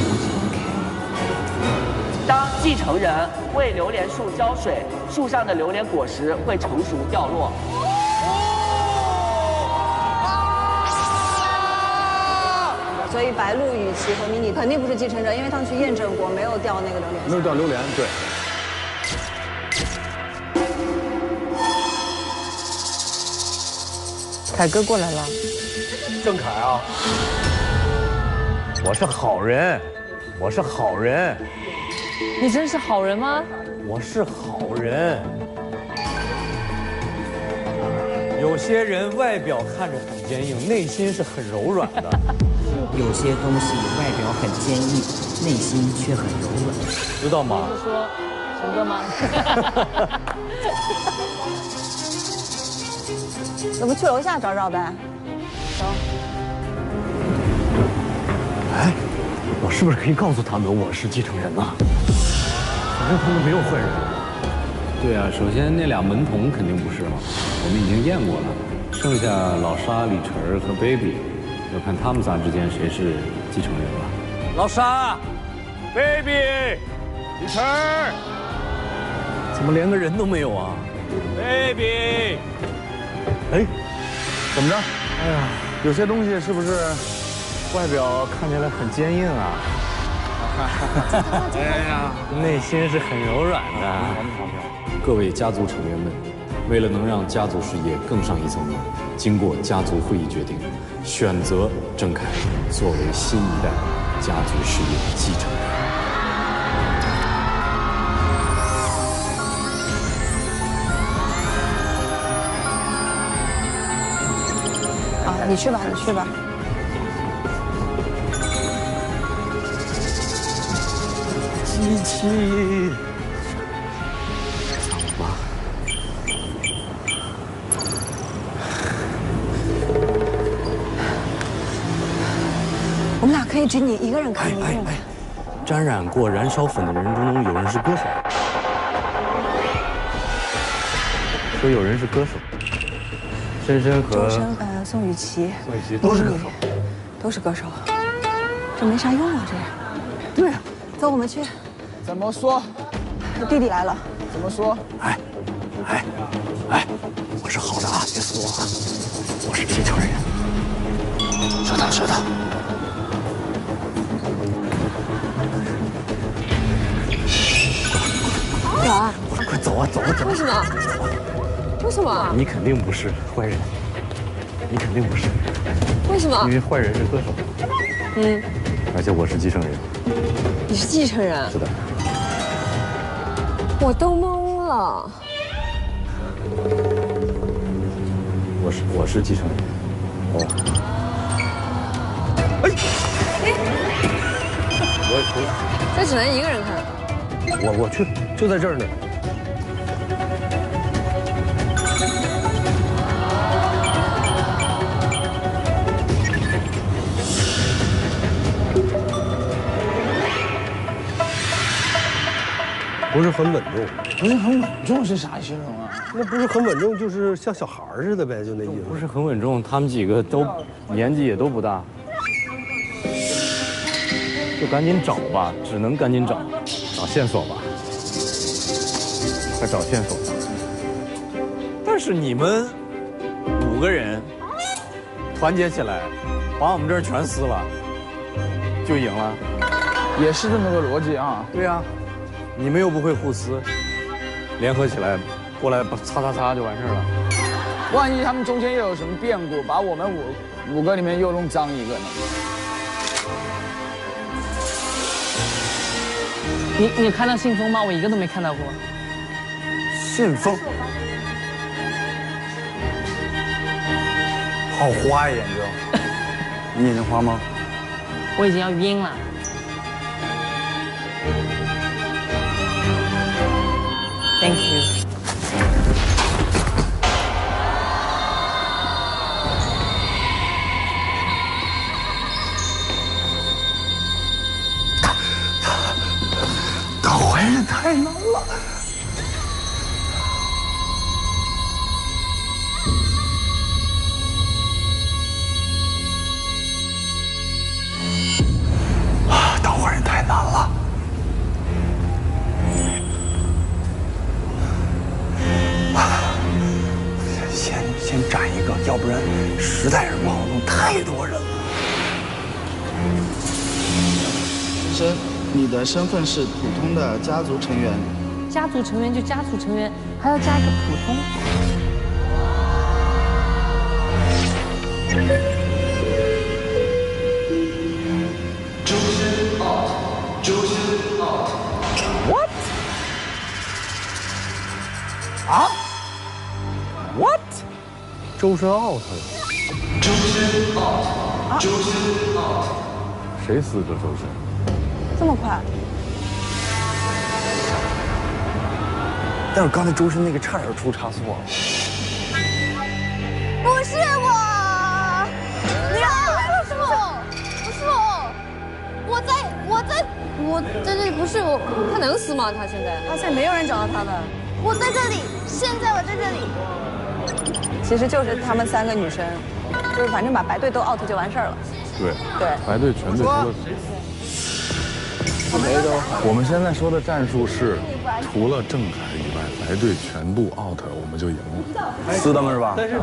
当继承人为榴莲树浇水，树上的榴莲果实会成熟掉落。 所以白鹿、雨琦和迷你肯定不是继承者，因为他们去验证过，没有掉那个榴莲。 没有掉榴莲，对。 凯哥过来了。 郑恺啊，我是好人，我是好人。 你真是好人吗？ 我是好人。有些人外表看着很坚硬，内心是很柔软的。 有些东西外表很坚硬，内心却很柔软， 知道吗？ 是说陈哥吗？ 咱们去楼下找找呗。走。 哎，我是不是可以告诉他们我是继承人呢？反正他们没有坏人。 对啊，首先那俩门童肯定不是嘛，我们已经验过了，剩下老沙、李晨和 baby。要看他们仨之间谁是继承人了。 老沙 ，baby， 李晨，怎么连个人都没有啊 ？baby， 哎，怎么着？哎呀，有些东西是不是外表看起来很坚硬啊？ 哎呀，内心是很柔软的。 各位家族成员们，为了能让家族事业更上一层楼，经过家族会议决定。选择郑恺作为新一代家族事业继承人。 啊，你去吧，你去吧。 机器。 我们俩可以只你一个人看，一个人看。 沾染过燃烧粉的人中有人是歌手，说有人是歌手。深深和周深，宋雨琦， 宋雨琦都是歌手， 都是歌手，这没啥用啊，这。对，走，我们去。 怎么说？ 弟弟来了。 怎么说？ 哎，我是好的啊，别死我啊！我是继承人。是的，是的。 远， 快走啊，走啊，走！ 为什么？为什么？ 你肯定不是坏人，你肯定不是。 为什么？ 因为坏人是歌手。而且我是继承人。 你是继承人？ 是的。 我都懵了。 我是继承人。哦。我这只能一个人看。 我去，就在这儿呢。 不是很稳重， 不是很稳重是啥形容啊？ 那不是很稳重，就是像小孩似的呗，就那意思。 不是很稳重，他们几个都年纪也都不大，就赶紧找吧，只能赶紧找线索吧，快找线索。 但是你们5个人团结起来，把我们这儿全撕了，就赢了。 也是这么个逻辑啊。 对呀。你们又不会互撕，联合起来过来擦擦擦就完事儿了。 万一他们中间又有什么变故，把我们五个里面又弄脏一个呢？ 你看到信封吗？我一个都没看到过。 信封， 好花呀，眼睛。你眼睛花吗？ 我已经要晕了。 Thank you。 当坏人太难了。当坏人太难了。先斩一个，要不然实在是不好弄，太多人了。 你的身份是普通的家族成员。 家族成员就家族成员，还要加一个普通。 周深 out， 周深 out。 What？ 啊 ？What？ 周深 out 了。 周深 out， 周深 out。 谁死的周深？ 这么快？ 但是刚才周深那个差点出差错了。 不是我，你不是我，不是我在这里，不是我，他能死吗？他现在没有人找到他的。 我在这里，现在我在这里。 其实就是他们3个女生，就是反正把白队都 out 就完事儿了。 对，白队全队除了。我们现在说的战术是，除了郑恺以外，白队全部 out， 我们就赢了。 撕他们是吧？ 但是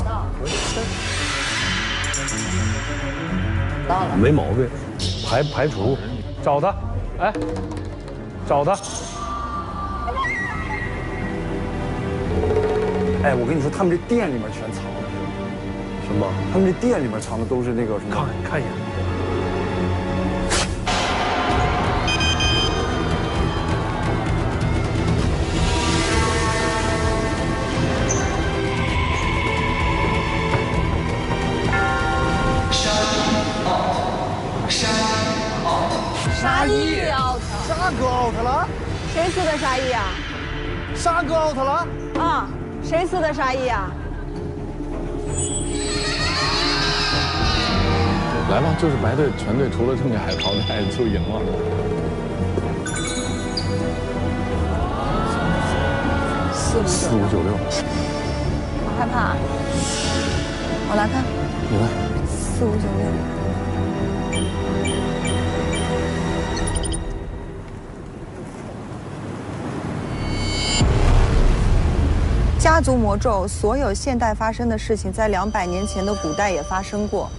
没毛病，排除，找他，哎，找他。 哎，我跟你说，他们这店里面全藏的是什么？他们这店里面藏的都是那个什么？ 看一眼。 沙溢 out， 沙哥 out 了， 谁撕的沙溢啊？ 沙哥 out 了啊？谁撕的沙溢啊？ 来吧，就是白队全队除了郑恺淘汰就赢了。4596， 我害怕。我来看。 你来。 4596。家族魔咒，所有现代发生的事情，在200年前的古代也发生过。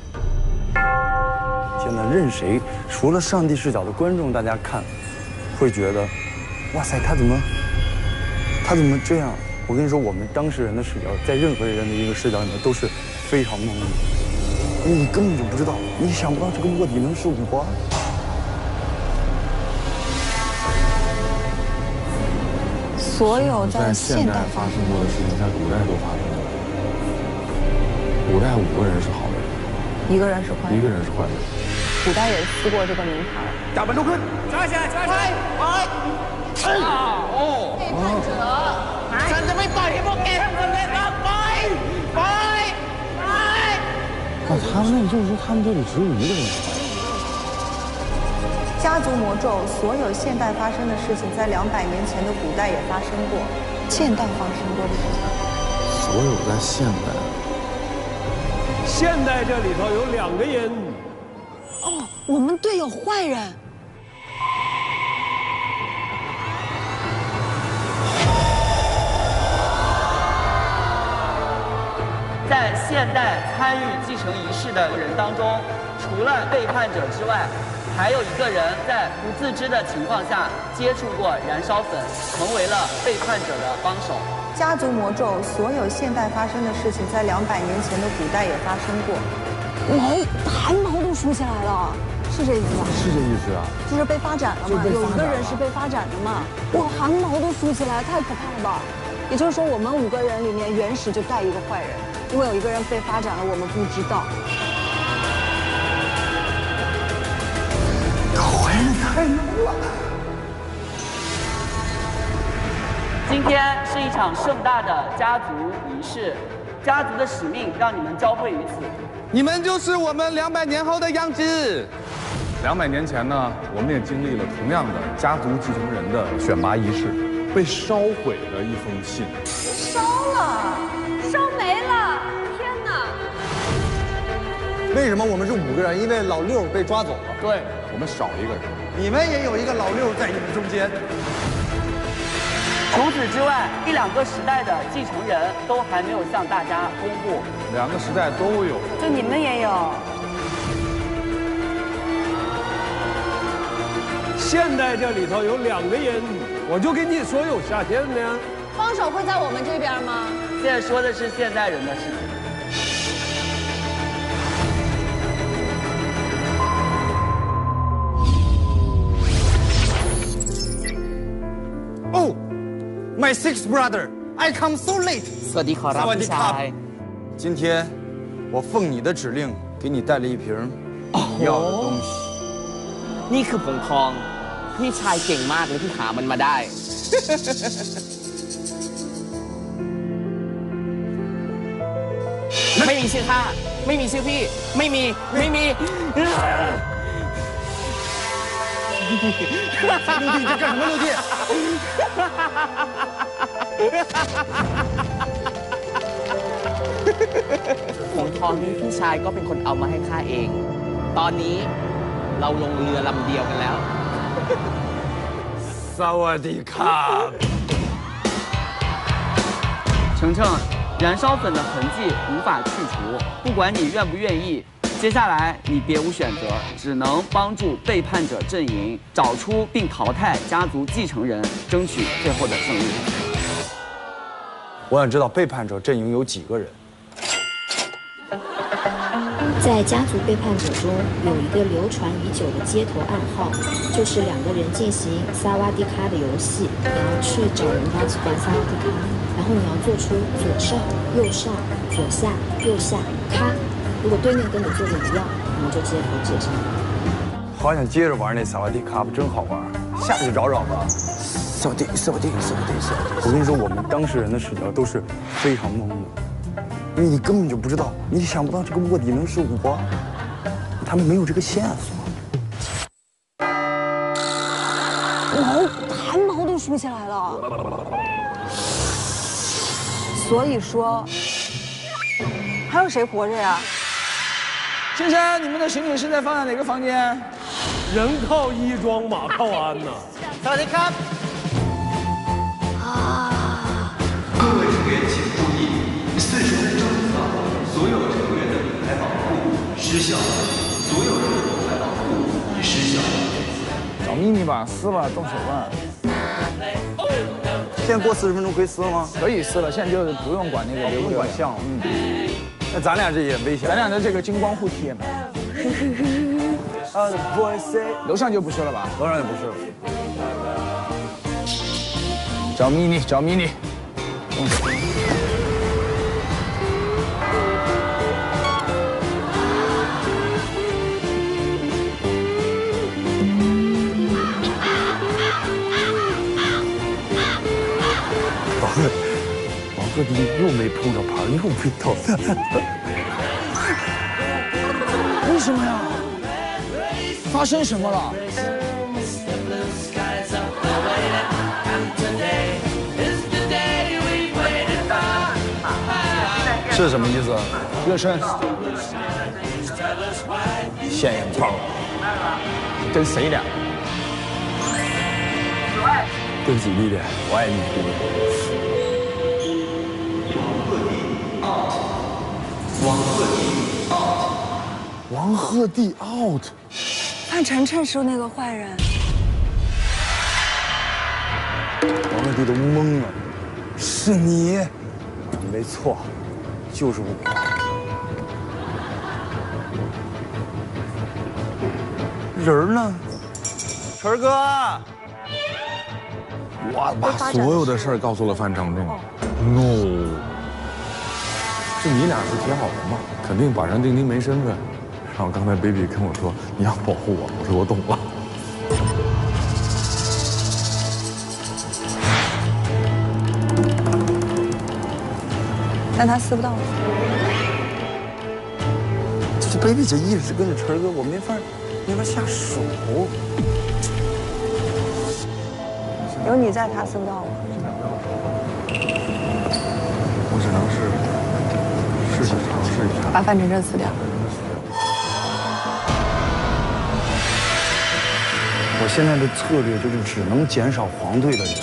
天哪，任谁，除了上帝视角的观众，大家看，会觉得，哇塞，他怎么这样？我跟你说，我们当事人的视角，在任何人的一个视角里面都是非常梦呓，你根本就不知道，你想不到这个卧底能是我。 所有在现代发生过的事情，在古代都发生过。古代5个人是好人 ，1个人是坏人，1 个人是坏人。 古代也撕过这个名牌。 大本都跟， 抓起来，抓起来！哦，背叛者，ฉันจะไม่ปล่อยให้พวกแกทำสำเร็จหรอกไป！ 他们那个就是说，他们这里只有1个人是坏人。 家族魔咒，所有现代发生的事情，在200年前的古代也发生过。现代发生过的事情， 所有在现代。 现代这里头有2个人。 哦，我们队有坏人。 在现代参与继承仪式的人当中，除了背叛者之外，还有1个人在不自知的情况下接触过燃烧粉，成为了背叛者的帮手。 家族魔咒，所有现代发生的事情，在200年前的古代也发生过。汗毛都竖起来了，是这意思吧？ 是这意思啊。 就是被发展了嘛，有1个人是被发展的嘛。哇，汗毛都竖起来，太可怕了吧？也就是说，我们5个人里面原始就带1个坏人，因为有1个人被发展了，我们不知道。 当坏人太难了。 今今天是一场盛大的家族仪式，家族的使命让你们交汇于此。 你们就是我们200年后的样子。 200年前呢，我们也经历了同样的家族继承人的选拔仪式，被烧毁的一封信。 烧了，烧没了！天哪！ 为什么我们是5个人？因为老六被抓走了。 对，我们少一个人。 你们也有一个老六在你们中间。 除此之外，1、2个时代的继承人都还没有向大家公布。 2个时代都有。 就你们也有。 现代这里头有2个人，我就跟你说有啥天呢？ 帮手会在我们这边吗？ 现在说的是现代人的事情。 Oh, my sixth brother, I come so late. สวัสดีขอรับพี่ชาย。 今天我奉你的指令，给你带了一瓶要的东西。 นี่คือผงทองพี่ชายเก่งมากเลยที่หามันมาได้ ไม่มีชื่อข้าไม่มีชื่อพี่ไม่มี六弟，你这干什么？六弟， ผงทองนี้พี่ชายก็เป็นคนเอามาให้ข้าเอง ตอนนี้เราลงเรือลำเดียวกันแล้วสวัสดีครับ程程，燃烧粉的痕迹无法去除，不管你愿不愿意。接下来你别无选择，只能帮助背叛者阵营找出并淘汰家族继承人，争取最后的胜利。 我想知道背叛者阵营有几个人？ 在家族背叛者中，有一个流传已久的街头暗号，就是2个人进行萨瓦迪卡的游戏，你要去找人帮去玩萨瓦迪卡，然后你要做出左上、右上、左下、右下、咔。如果对面跟你做的一样，你就接头接上。 好想接着玩那萨瓦迪卡，真好玩，下去找找吧。萨瓦迪。我跟你说，我们当事人的视角都是非常懵的，因为你根本就不知道，你想不到这个卧底能是我，他们没有这个线索。 汗毛都竖起来了。所以说，还有谁活着呀？ 先生，你们的行李现在放在哪个房间？ 人靠衣装，马靠鞍呐。 สวัสดีครับ。 各位成员请注意，40分钟以后，所有成员的名牌保护失效，所有人的名牌保护已失效。 找秘密吧，撕吧，动手吧。 现在过40分钟可以撕了吗？ 可以撕了，现在就不用管那个流管项。那咱俩这也危险。 咱俩的这个金光护贴呢？楼上就不是了吧？ 楼上也不是了。 找迷你，找迷你。 王鹤棣又没碰着牌，又被淘汰了。 为什么呀？发生什么了？ 是什么意思？ 热身。 现眼胖了。 跟谁俩？ 对不起，丽丽，我爱你，丽丽。王鹤棣 out。 范丞丞是那个坏人。 王鹤棣都懵了，是你？没错，就是我。人呢？晨哥， 我把所有的事儿告诉了范丞丞。No， 就你俩是铁好人嘛，肯定板上钉钉没身份。然后刚才 baby 跟我说你要保护我，我说我懂了。 但他撕不到我。 就是 baby 姐一直跟着晨哥，我没法下手。 有你在，他撕不到我。 我只能试试尝试一下， 把范丞丞撕掉。 我现在的策略就是只能减少黄队的人。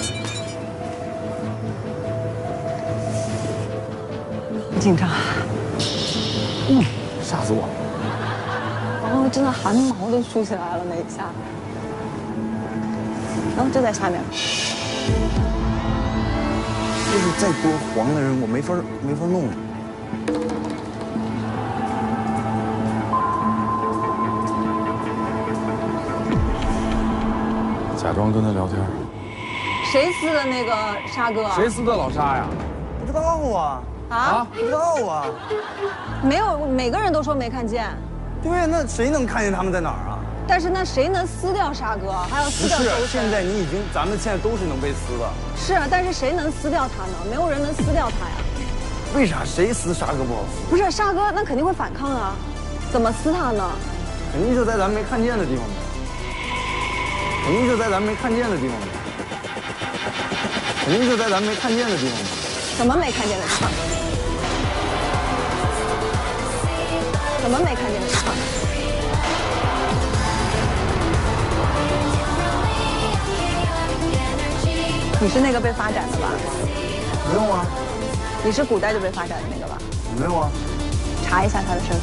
紧张。 吓死我！ 然后真的汗毛都竖起来了那一下。然后就在下面。 就是再多黄的人，我没法弄。 假装跟他聊天。 谁撕的那个沙哥？ 谁撕的老沙呀？ 不知道啊。 啊？ 不知道啊。 没有，每个人都说没看见。 对，那谁能看见他们在哪儿啊？ 但是那谁能撕掉沙哥？还要撕掉周深？ 不是，现在咱们现在都是能被撕的。 是啊，但是谁能撕掉他呢？没有人能撕掉他呀。 为啥？谁撕沙哥不好撕？ 不是沙哥，那肯定会反抗啊。怎么撕他呢？ 肯定就在咱没看见的地方呗。肯定就在咱没看见的地方呗。肯定就在咱没看见的地方呗。 怎么没看见的地方？怎么没看见的地方？你是那个被发展的吧？ 没有啊。 你是古代就被发展的那个吧？ 没有啊。 查一下他的身份。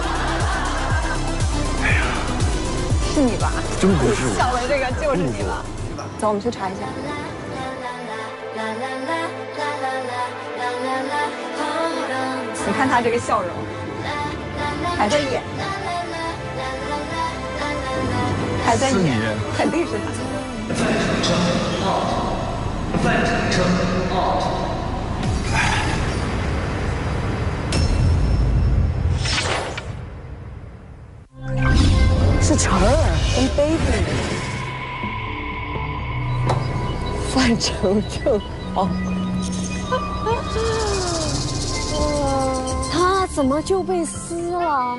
哎呀， 是你吧？ 真不是我。 笑了，这个就是你了。走，我们去查一下。你看他这个笑容，还在演，还在演，肯定是他。 范丞丞 out。 是晨儿跟 baby。范丞丞 out。 他怎么就被撕了？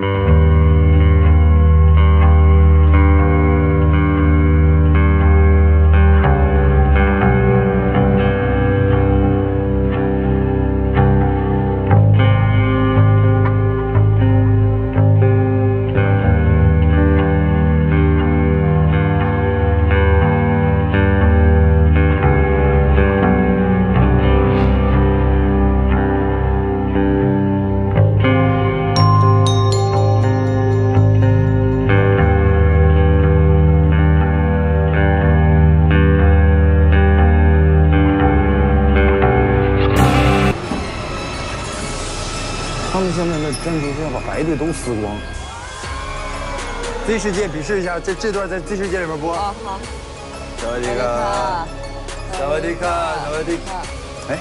现在的战术是要把白队都撕光。Z 世界比试一下，这段在 Z 世界里面播。 啊好。 萨瓦迪卡，萨瓦迪卡，萨瓦迪卡。哎，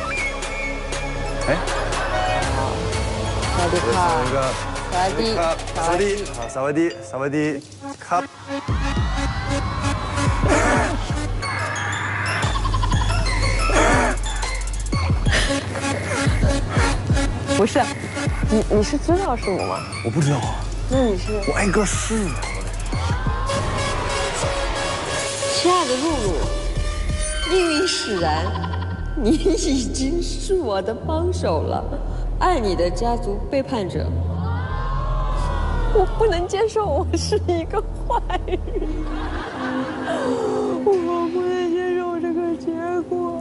萨瓦迪卡，萨瓦迪， 萨瓦迪，好，萨瓦迪，萨瓦迪卡。 不是，你是知道是我吗？ 我不知道啊。 那你是？ 我挨个试啊。 亲爱的露露，命运使然，你已经是我的帮手了。爱你的家族背叛者，我不能接受我是一个坏人，我不能接受这个结果。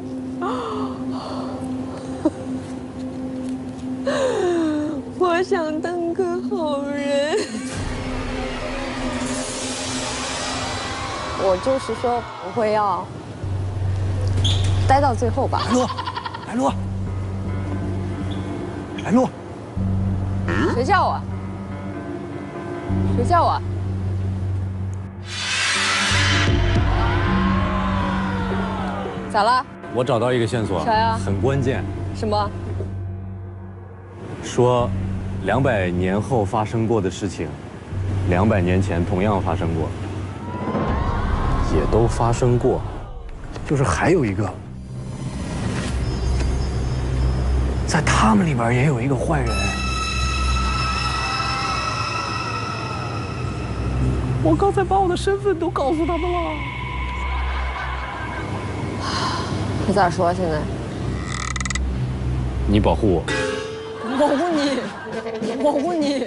我想当个好人。我就是说我会要待到最后吧。 来路，来路， 谁叫我？谁叫我？咋了？ 我找到一个线索， 啥呀？ 很关键。 什么？ 说200年后发生过的事情，200年前同样发生过，也都发生过。 就是还有一个在他们里边也有一个坏人。我刚才把我的身份都告诉他们了。 你咋说现在？ 你保护我。 保护你，保护你。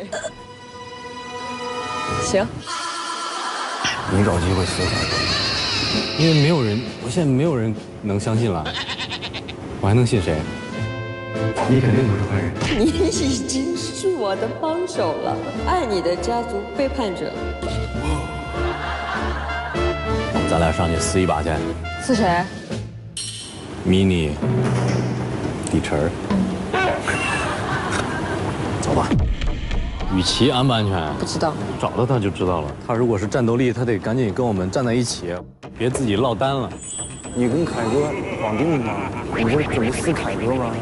行。 你找机会撕开。 因为没有人，我现在没有人能相信了，我还能信谁？你肯定不是坏人。 你已经是我的帮手了，爱你的家族背叛者。 咱俩上去撕一把去。 撕谁？ 迷你，李晨。走吧。雨琦安不安全？ 不知道。 找到他就知道了。他如果是战斗力，他得赶紧跟我们站在一起，别自己落单了。 你跟凯哥绑定吗？你不是准备撕凯哥吗？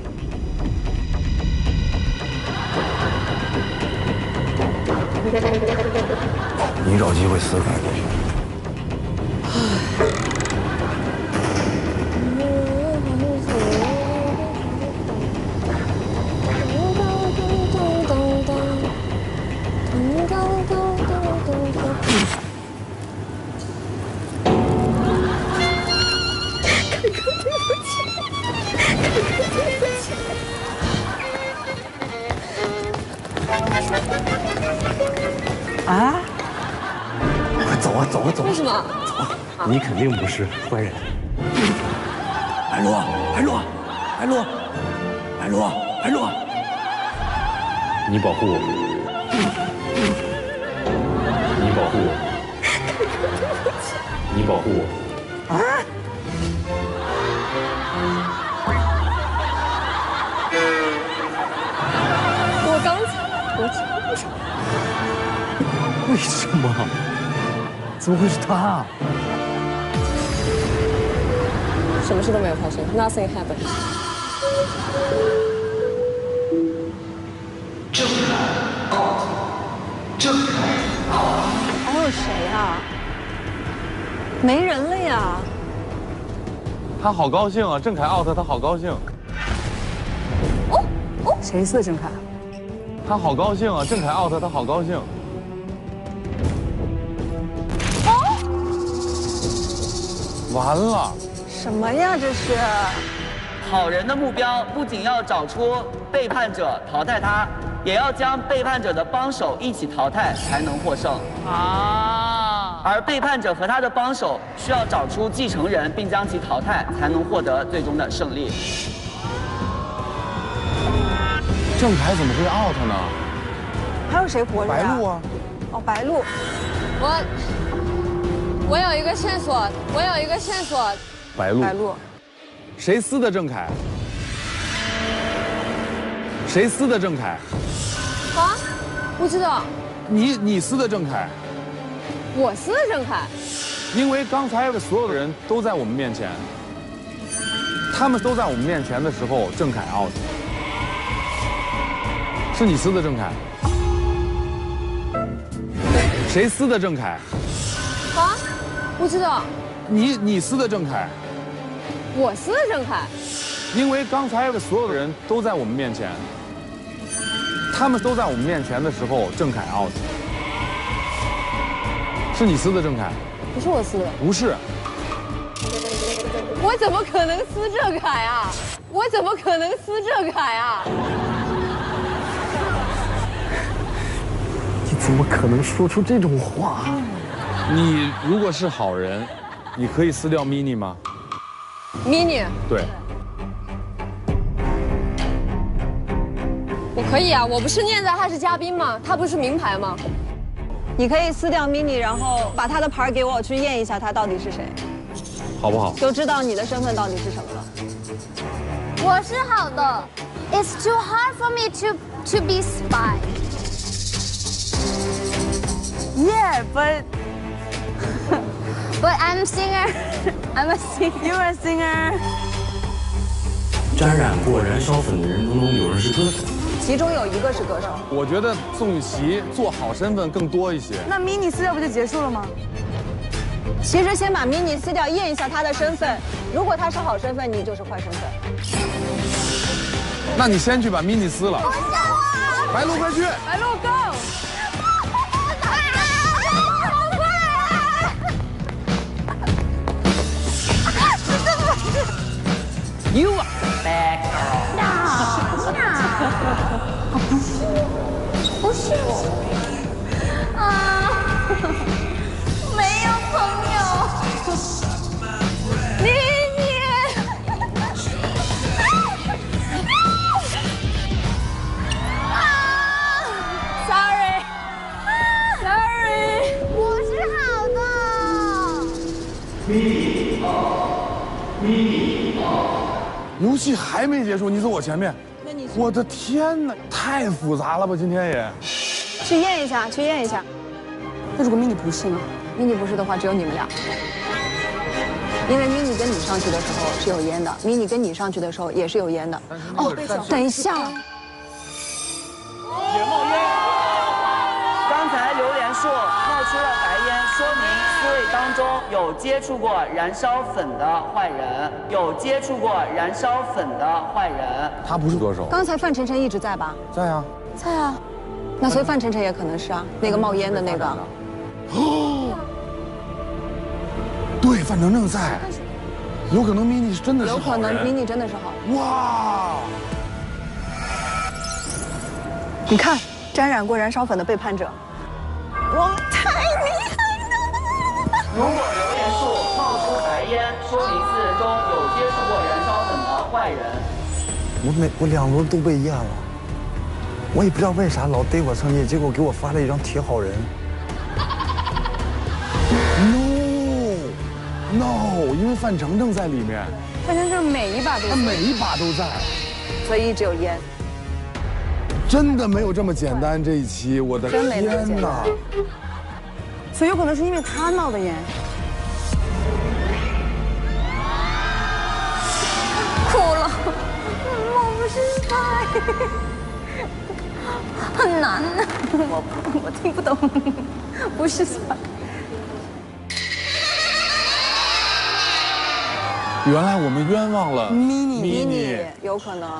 你找机会撕凯哥。 啊！ 快走啊，走啊，走啊！ 为什么？ 走啊！你肯定不是坏人。白鹿，白鹿，白鹿，白鹿，白鹿！ 你保护我，你保护我，你保护我。 啊！我刚才， 为什么？怎么会是他？ 什么事都没有发生 ，Nothing happened。 郑恺 out， 郑恺 out。 还有谁啊？没人了呀！ 他好高兴啊，郑恺 out， 他好高兴。 哦，谁撕的郑恺？ 他好高兴啊，郑恺 out， 他好高兴。完了！ 什么呀？这是好人的目标不仅要找出背叛者淘汰他，也要将背叛者的帮手一起淘汰，才能获胜啊！而背叛者和他的帮手需要找出继承人，并将其淘汰，才能获得最终的胜利。 郑恺怎么会 out 呢？ 还有谁活着呀？ 白鹿啊！ 哦，白鹿。 我有一个线索，我有一个线索。 白鹿。 白鹿。 谁撕的郑恺？谁撕的郑恺？ 啊？不知道。 你撕的郑恺？ 我撕的郑恺。 因为刚才所有的人都在我们面前，他们都在我们面前的时候，郑恺 out。是你撕的郑恺？谁撕的郑恺？ 啊？不知道。 你撕的郑恺？ 我撕的郑恺。 因为刚才所有的人都在我们面前，他们都在我们面前的时候，郑恺 out。是你撕的郑恺？ 不是我撕的。 不是。 我怎么可能撕郑恺啊？我怎么可能撕郑恺啊？ 你怎么可能说出这种话？ 你如果是好人，你可以撕掉 mini 吗 ？mini。 对。 我可以啊，我不是念在他是嘉宾吗？他不是名牌吗？ 你可以撕掉 mini， 然后把他的牌给我，去验一下他到底是谁， 好不好？ 就知道你的身份到底是什么了。 我是好的。It's too hard for me to be spy. Yeah, but I'm singer. I'm a singer. You're a singer. 沾染过燃烧粉的人当中，有人是歌手， 其中有一个是歌手。 我觉得宋雨琦做好身份更多一些。 那 mini 撕掉不就结束了吗？其实先把 mini 撕掉，验一下他的身份。如果他是好身份，你就是坏身份。 那你先去把 mini 撕了。 不是我。 白鹿快去！ 白鹿 go。 You are the bad girl。 不是我。啊，没有朋友。你。 游戏还没结束，你走我前面。我的天哪，太复杂了吧！今天也。 去验一下，去验一下。那如果 mini 不是呢？mini 不是的话，只有你们俩。因为 mini 跟你上去的时候是有烟的 ，mini 跟你上去的时候也是有烟的。哦，等一下。 刚才榴莲树冒出了白烟，说明4位当中有接触过燃烧粉的坏人，有接触过燃烧粉的坏人。 他不是歌手。 刚才范丞丞一直在吧？ 在啊。 在啊。那所以范丞丞也可能是啊，那个冒烟的那个。 哦。对，范丞丞在。有可能 mini 是真的是好人。 有可能 mini 真的是好人。 哇！ 你看。 沾染过燃烧粉的背叛者，我们太厉害了！ 如果榴莲树冒出白烟，说明4人中有接触过燃烧粉的坏人。 我2轮都被验了，我也不知道为啥老逮我上街，结果给我发了一张铁好人。 No， 因为范丞丞在里面。 范丞丞每一把都， 他每一把都在， 所以一直有烟。 真的没有这么简单，这一期我的天哪！ 所以有可能是因为他闹的烟。哭了，我不是spy，很难的，我听不懂，不是spy。 原来我们冤枉了 mini， 有可能。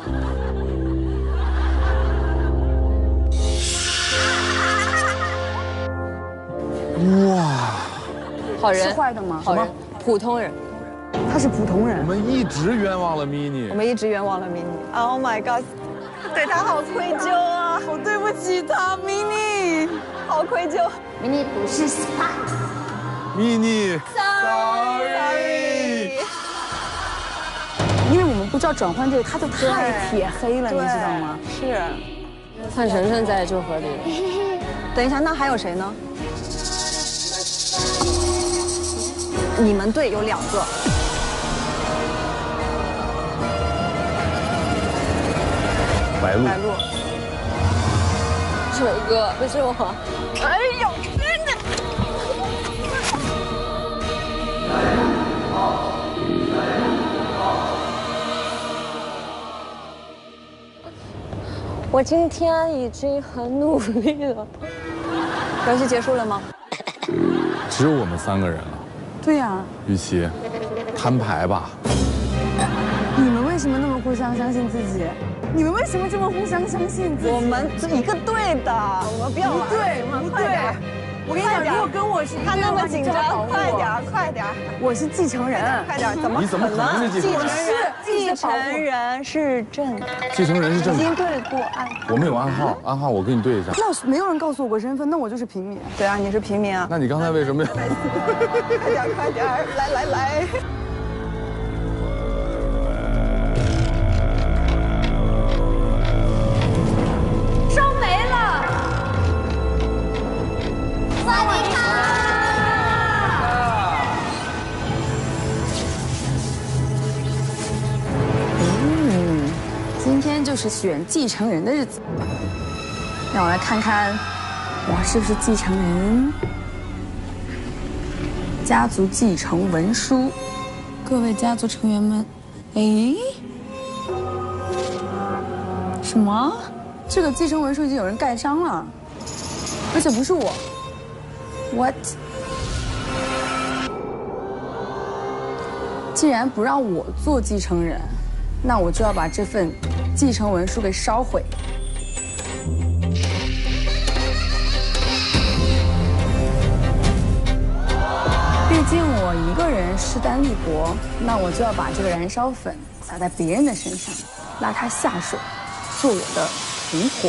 哇， 好人是坏的吗？好人，普通人，他是普通人。 我们一直冤枉了 mini， 我们一直冤枉了 mini。Oh my god， 对他好愧疚啊，好对不起他 mini， 好愧疚。 mini 不是 spy。 mini sorry。因为我们不知道转换这个，他就太铁黑了，你知道吗？是。范丞丞在就合理了。等一下，那还有谁呢？ 你们队有2个， 白鹿， 是伟哥，不是我。 哎呦，真的！ 我今天已经很努力了。 游戏结束了吗？ 只有我们3个人了。 对呀， 雨琦，摊牌吧。 你们为什么那么互相相信自己？你们为什么这么互相相信自己？我们是一个队的，我们不要对，不对。我跟你讲，如果跟我是他那么紧张，快点，快点！我是继承人，快点！怎么？ 你怎么可能是继承人？ 继承人是朕， 继承人是朕。 已经对过暗号。 我们有暗号，暗号我给你对一下。 那没有人告诉我过身份，那我就是平民。对啊，你是平民啊。 那你刚才为什么？ 快点，快点！来来来。 就是选继承人的日子，让我来看看我是不是继承人。家族继承文书，各位家族成员们，哎，什么？这个继承文书已经有人盖章了，而且不是我。What？ 既然不让我做继承人，那我就要把这份继承文书给烧毁。毕竟我一个人势单力薄，那我就要把这个燃烧粉撒在别人的身上，拉他下水，做我的同伙。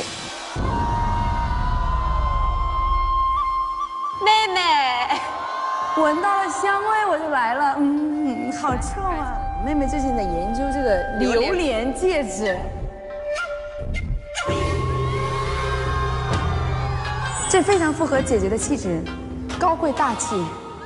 妹妹， 闻到了香味我就来了，好臭啊！妹妹最近在研究这个榴莲戒指，这非常符合姐姐的气质，高贵大气。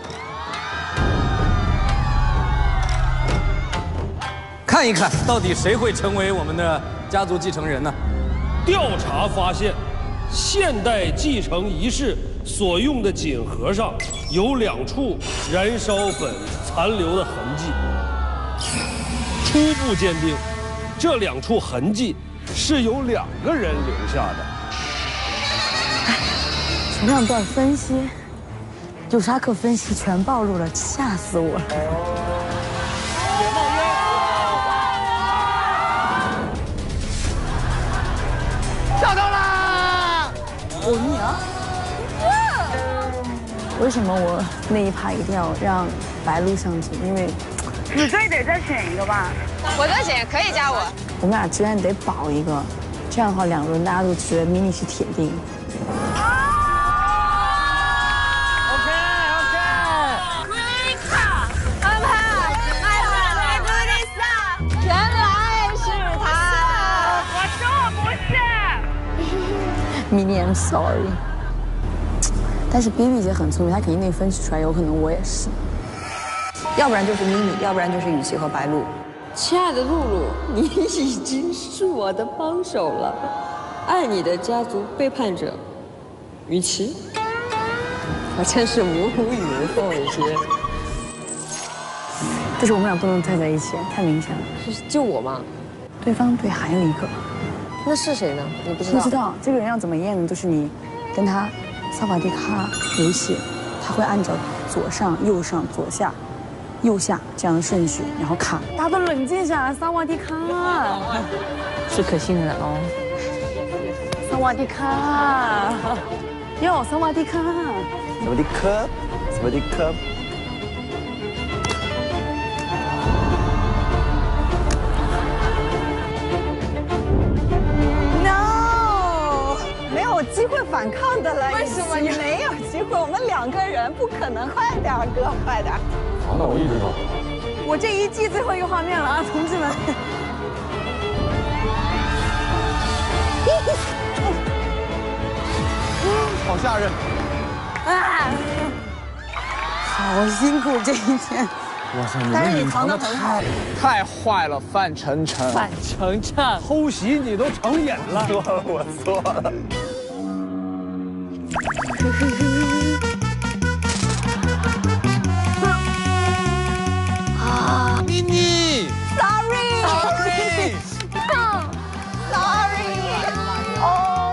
看一看到底谁会成为我们的家族继承人呢？ 调查发现，现代继承仪式所用的锦盒上有2处燃烧粉残留的痕迹。初步鉴定，这2处痕迹是由2个人留下的。 前2段分析，有啥可分析？全暴露了，吓死我了！ 找到啦！ 你啊！为什么我那一趴一定要让白鹿上去？因为你最得再选一个吧。 我再选，可以加我。 我们俩之间得保一个，这样的话2轮大家都觉得mini是铁定。mini I'm sorry， 但是 BB 姐很聪明，她肯定能分析出来，有可能我也是。 要不然就是 mini， 要不然就是雨琦和白鹿。 亲爱的露露，你已经是我的帮手了。爱你的家族背叛者，雨琦，我真是无语无缝有些。 但是我们俩不能待在一起，太明显了。 是就我吗？ 对方队还有一个。 那是谁呢？你不知道。 不知道这个人要怎么验呢？就是你跟他萨瓦迪卡游戏，他会按照左上、右上、左下、右下这样的顺序，然后卡。大家都冷静下来，萨瓦迪卡是可信的人哦。 萨瓦迪卡，哟，萨瓦迪卡， 萨瓦迪卡，萨瓦迪卡。 有机会反抗的了， 为什么你没有机会？我们2个人不可能，快点，哥，快点！ 好，那我一直找。 我这一季最后一个画面了啊，同志们！ 好吓人！ 啊，好辛苦这一天。 哇塞， 但是你藏得很好。 太坏了，范丞丞。 范丞丞偷袭你都成瘾了。 我错了。 啊 ，mini ，sorry，哦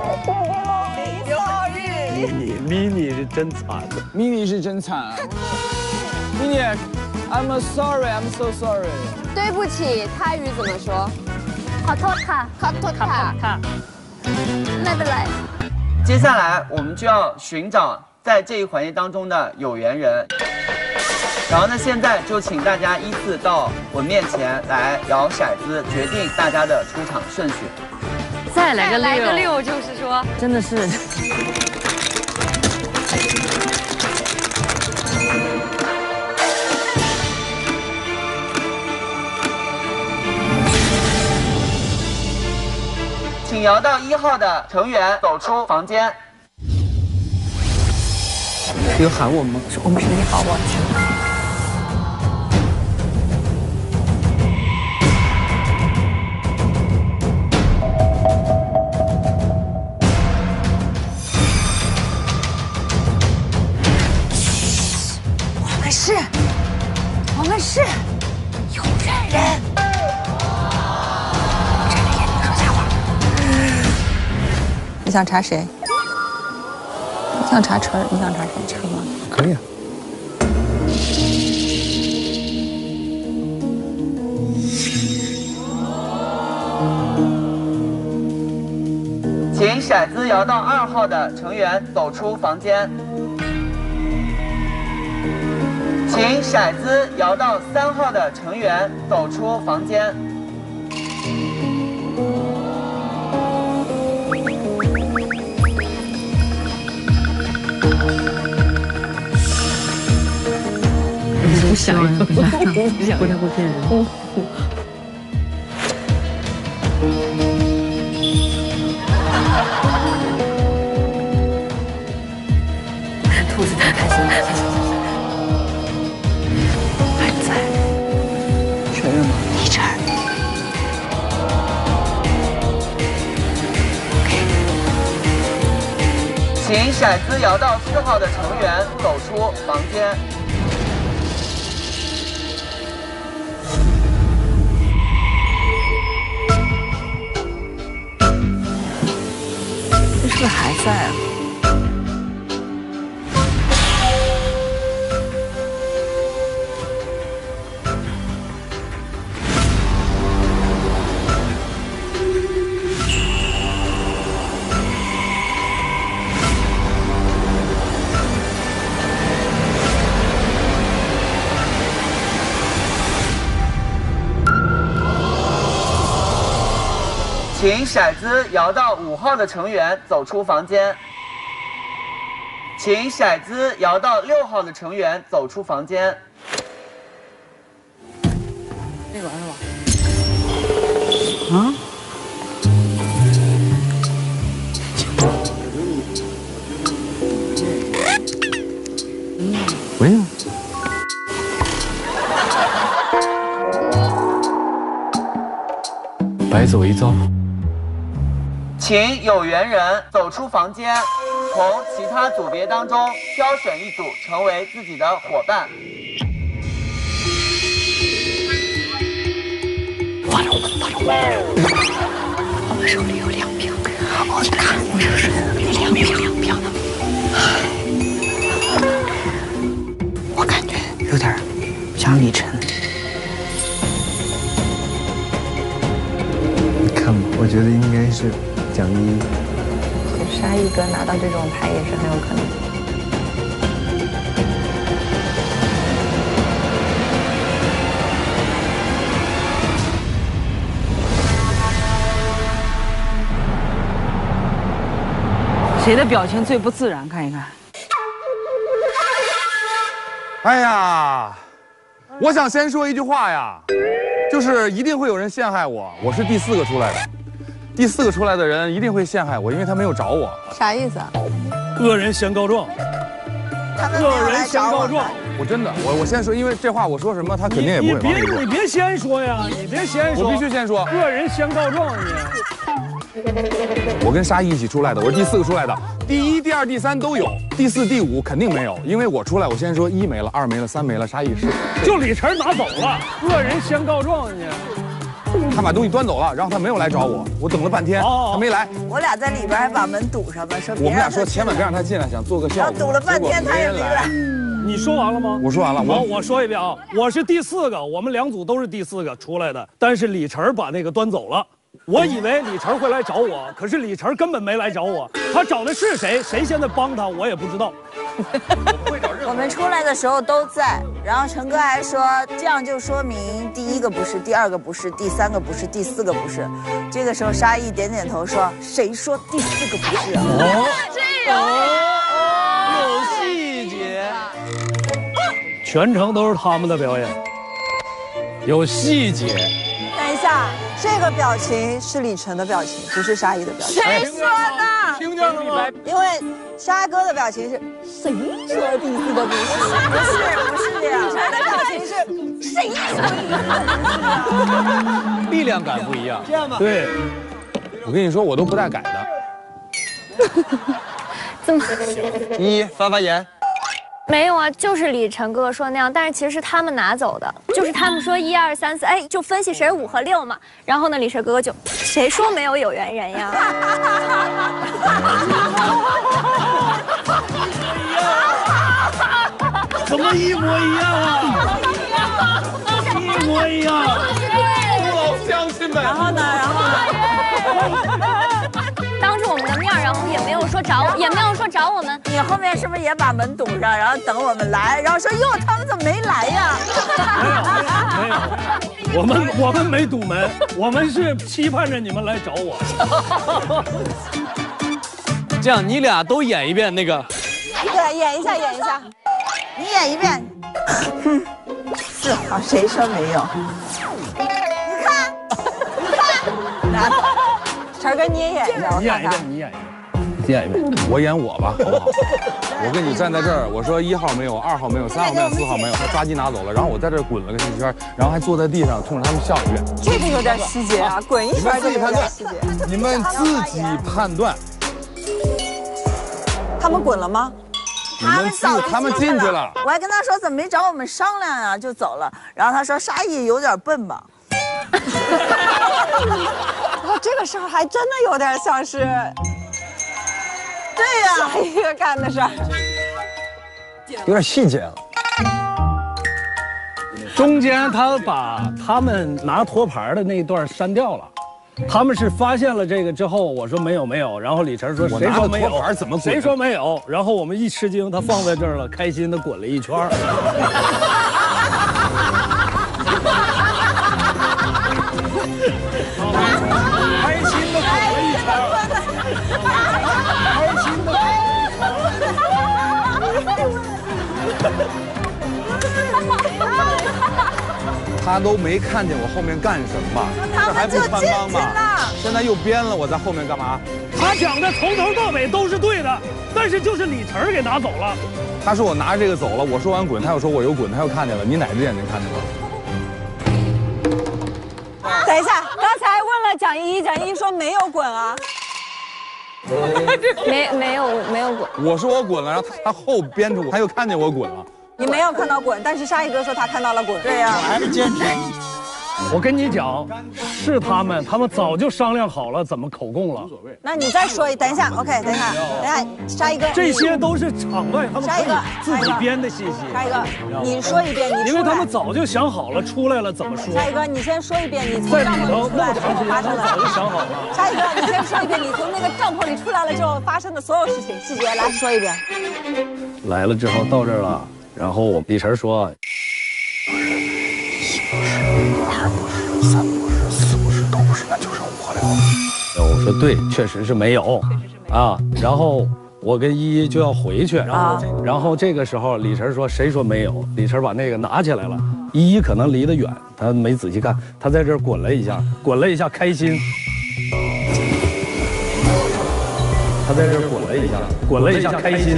，mini 是真惨的 ，mini 是真惨啊 ，mini，I'm sorry， I'm so sorry。 对不起，泰语怎么说？卡托卡，卡托卡，ไม่เป็นไร。 接下来我们就要寻找在这一环节当中的有缘人，然后呢，现在就请大家依次到我面前来摇骰子，决定大家的出场顺序。 再来个 6，就是说， 真的是。 请摇到1号的成员走出房间。 有喊我吗？ 我们是1号，我去。我们是有缘人。睁着眼睛说瞎话。你想查谁？你想查车？你想查谁？车吗？ 可以啊。 子摇到2号的成员走出房间。请骰子摇到3号的成员走出房间。 不想要，不想要，不骗人。 兔子太开心了，还在。 确认吗？ 李晨。 请骰子摇到4号的成员走出房间。 这是不是还在啊？ 请骰子摇到5号的成员走出房间。请骰子摇到6号的成员走出房间。 那个完了吧？ 啊？ 喂呀。 白走一遭。 请有缘人走出房间，从其他组别当中挑选一组成为自己的伙伴。 我手里有2票，我看我手里有2票呢。我感觉有点像李晨。 你看吧，我觉得应该是蒋一。 沙溢哥拿到这种牌也是很有可能。 谁的表情最不自然？看一看。 哎呀，我想先说一句话呀，就是一定会有人陷害我，我是第4个出来的，第4个出来的人一定会陷害我，因为他没有找我。 啥意思啊？ 恶人先告状。恶人先告状。 我真的，我先说，因为这话我说什么，他肯定也不会往里说。 你别先说呀，你别先说。 我必须先说。 恶人先告状你。 我跟沙溢一起出来的，我是第4个出来的，第1、第2、第3都有，第4、第5肯定没有，因为我出来，我先说1没了，2没了，3没了，沙溢是。 就李晨拿走了，恶人先告状你。 他把东西端走了，然后他没有来找我，我等了半天，他没来。 我俩在里边还把门堵上了，说我们俩说千万别让他进来，想做个效果。 堵了半天他也没来。 你说完了吗？ 我说完了。 我说一遍啊，我是第4个，我们2组都是第4个出来的，但是李晨把那个端走了。我以为李晨会来找我，可是李晨根本没来找我。他找的是谁？谁现在帮他？我也不知道。 我们出来的时候都在，然后陈哥还说，这样就说明第1个不是，第2个不是，第3个不是，第4个不是。这个时候沙溢点点头说：“谁说第4个不是啊？” 有细节，全程都是他们的表演，有细节。 等一下，这个表情是李晨的表情，不是沙溢的表情。 谁说的？ 听见了吗？ 因为沙哥的表情是谁说第4个不是？不是这样。李晨的表情是谁说第4个？ 力量感不一样。 这样吧。 对，我跟你说，我都不带改的。 这么 1发言。 没有啊，就是李晨哥哥说那样，但是其实是他们拿走的，就是他们说1、2、3、4，哎，就分析谁是5和6嘛。然后呢，李晨哥哥就谁说没有缘人呀？ 怎么一模一样啊？一模一样。 不老相信呗。 然后呢？ 当着我们的面，然后后面是不是也把门堵上，然后等我们来，然后说哟，他们怎么没来呀？ 没有，我们没堵门，我们是期盼着你们来找我。 这样，你俩都演一遍那个。 对，演一下，你演一遍。是好，谁说没有？你看，拿走。晨哥，你也演一下， 你演一遍，你演一遍， 我演我吧，好不好？我跟你站在这儿，我说1号没有，2号没有，3号没有，4号没有，他抓鸡拿走了，然后我在这儿滚了个一圈，然后还坐在地上冲着他们笑一遍。 这个有点细节啊，滚一圈就有点细节。 你们自己判断。 他们滚了吗？ 他们进去了。 我还跟他说怎么没找我们商量啊，就走了。然后他说沙溢有点笨吧。 哇，这个事儿还真的有点像是， 对呀， 下一个干的事儿， 有点细节了。 中间他把他们拿托盘的那一段删掉了。他们是发现了这个之后，我说没有，然后李晨说谁说没有？ 怎么谁说没有？然后我们一吃惊，他放在这儿了，开心的滚了一圈。开心的滚了一圈，开心的滚了一圈。 他都没看见我后面干什么，这还不穿帮吗？现在又编了，我在后面干嘛？ 他讲的从头到尾都是对的，但是就是李晨给拿走了。 他说我拿着这个走了，我说完滚，他又说我有滚，他又看见了。你哪只眼睛看见了？ 等一下，刚才问了蒋依依，蒋依依说没有滚啊。 没有滚。 我说我滚了，然后他后编着我，他又看见我滚了。 你没有看到滚，但是沙溢哥说他看到了滚。 对呀， 我还是坚持。 我跟你讲，是他们早就商量好了怎么口供了。 那你再说等一下 ，OK， 等一下，沙溢哥， 这些都是场外他们可以自己编的信息。 沙溢哥，你说一遍， 因为他们早就想好了出来了怎么说。 沙溢哥，你先说一遍，你从在帐里头那么篷里出来长时间，他们早就想好了。 沙溢哥，你先说一遍，你从那个帐篷里出来了之后发生的所有事情细节，来说一遍。 来了之后到这儿了。然后李晨说 ：“1不是，2不是，3不是，4不是，都不是，那就剩5和6了。” 我说对，确实是没有，啊。然后我跟依依就要回去，然后这个时候李晨说：“谁说没有？”李晨把那个拿起来了。依依可能离得远，他没仔细看，他在这儿滚了一下，开心。他在这儿滚了一下，开心。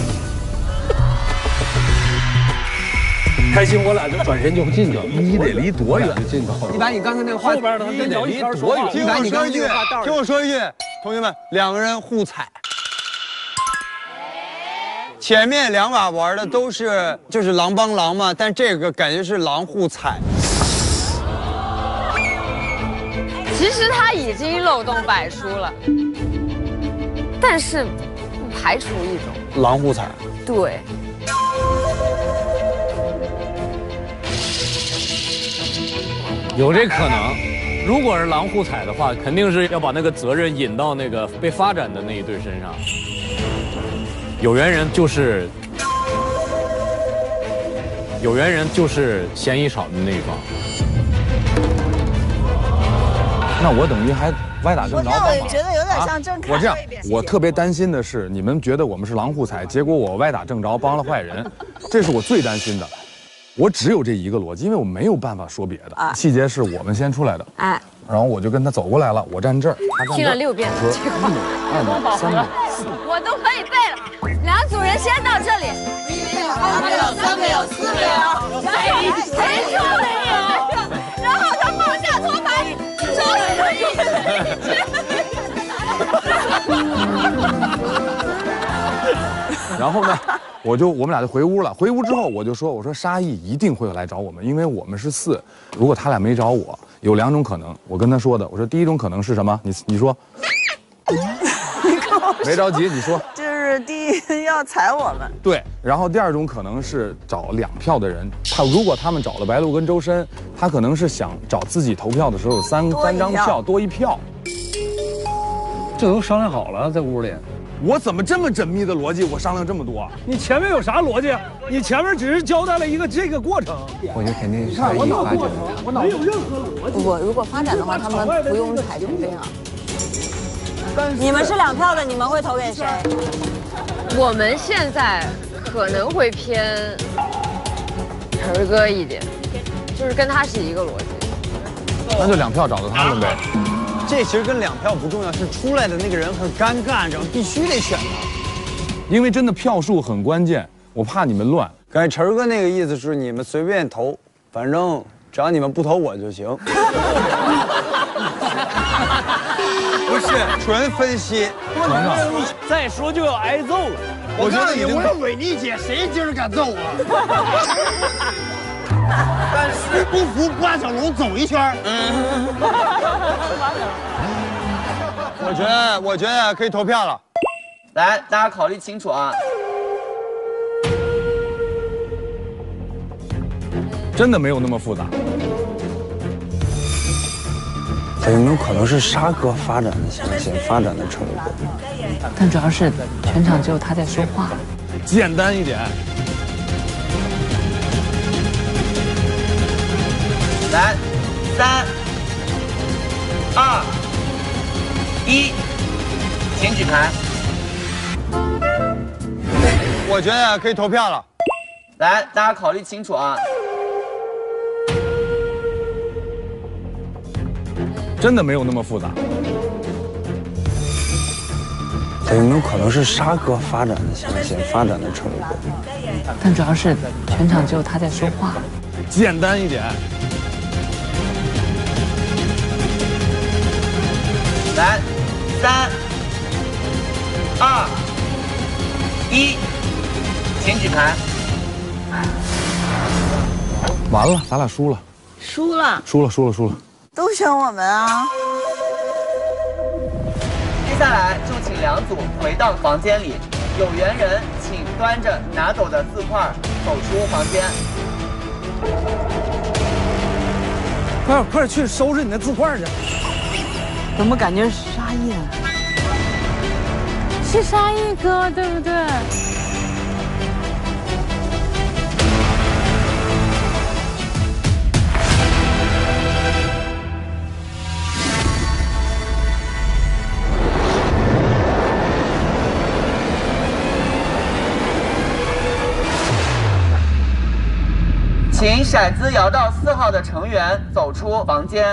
开心，我俩就转身就进去了。 你得离多远就进去？ 你把你刚才那个话后边的他跟着一圈说话。 听我说一句，同学们，2个人互踩。前面2把玩的都是就是狼帮狼嘛，但这个感觉是狼互踩。 其实他已经漏洞百出了，但是不排除一种狼互踩。 对。 有这可能，如果是狼互踩的话，肯定是要把那个责任引到那个被发展的那一对身上。有缘人就是嫌疑少的那一方。 那我等于还歪打正着。 那我觉得有点像郑恺。 我这样，我特别担心的是，你们觉得我们是狼互踩，结果我歪打正着帮了坏人，这是我最担心的。我只有这一个逻辑，因为我没有办法说别的。细节是我们先出来的，然后我就跟他走过来了，我站这儿，他站这儿。 听了6遍这个话 ，1秒、2秒、3秒， 我都可以背了。2组人先到这里，1没有，2没有，3没有，4没有，谁说没有？然后他放下托盘，说然后呢，我们俩就回屋了。回屋之后，我说沙溢一定会来找我们，因为我们是4。如果他俩没找我，有2种可能。我跟他说的，我说第一种可能是什么？你说。没着急，你说。 就是第一要踩我们。 对，然后第2种可能是找2票的人。如果他们找了白鹿跟周深，他可能是想找自己投票的时候有3张票多1票。 这都商量好了，在屋里。 我怎么这么缜密的逻辑？我商量这么多， 你前面有啥逻辑？你前面只是交代了一个这个过程。 我就肯定是我脑发展过程，我脑没有任何逻辑。 我如果发展的话，他们不用排成这样。 你们是2票的，你们会投给谁？ 我们现在可能会偏晨儿哥一点，就是跟他是一个逻辑。 那就2票找到他们呗。 这其实跟2票不重要，是出来的那个人很尴尬，你知道吗？必须得选他。 因为真的票数很关键，我怕你们乱。 感觉晨儿哥那个意思是你们随便投，反正只要你们不投我就行。不是纯分析， 再说就要挨揍了。 我告诉你，我是伟丽姐，谁今儿敢揍我？但是不服关小龙走一圈。我觉得可以投票了。 来，大家考虑清楚啊！ 真的没有那么复杂。 有没有可能是沙哥发展的先发展的成果？ 但主要是全场只有他在说话。 简单一点。 来，3、2、1，请举牌。 我觉得可以投票了。 来，大家考虑清楚啊！ 真的没有那么复杂。 有没有可能是沙哥发展的先发展的成果？ 但主要是全场只有他在说话。 简单一点。 来，3、2、1，请举牌。 完了，咱俩输了。 输了。 输了。 都选我们啊！ 接下来就请2组回到房间里，有缘人请端着拿走的字块走出房间。 快点去收拾你那字块去！ 怎么感觉是沙溢？是沙溢哥，对不对？ 请骰子摇到4号的成员走出房间。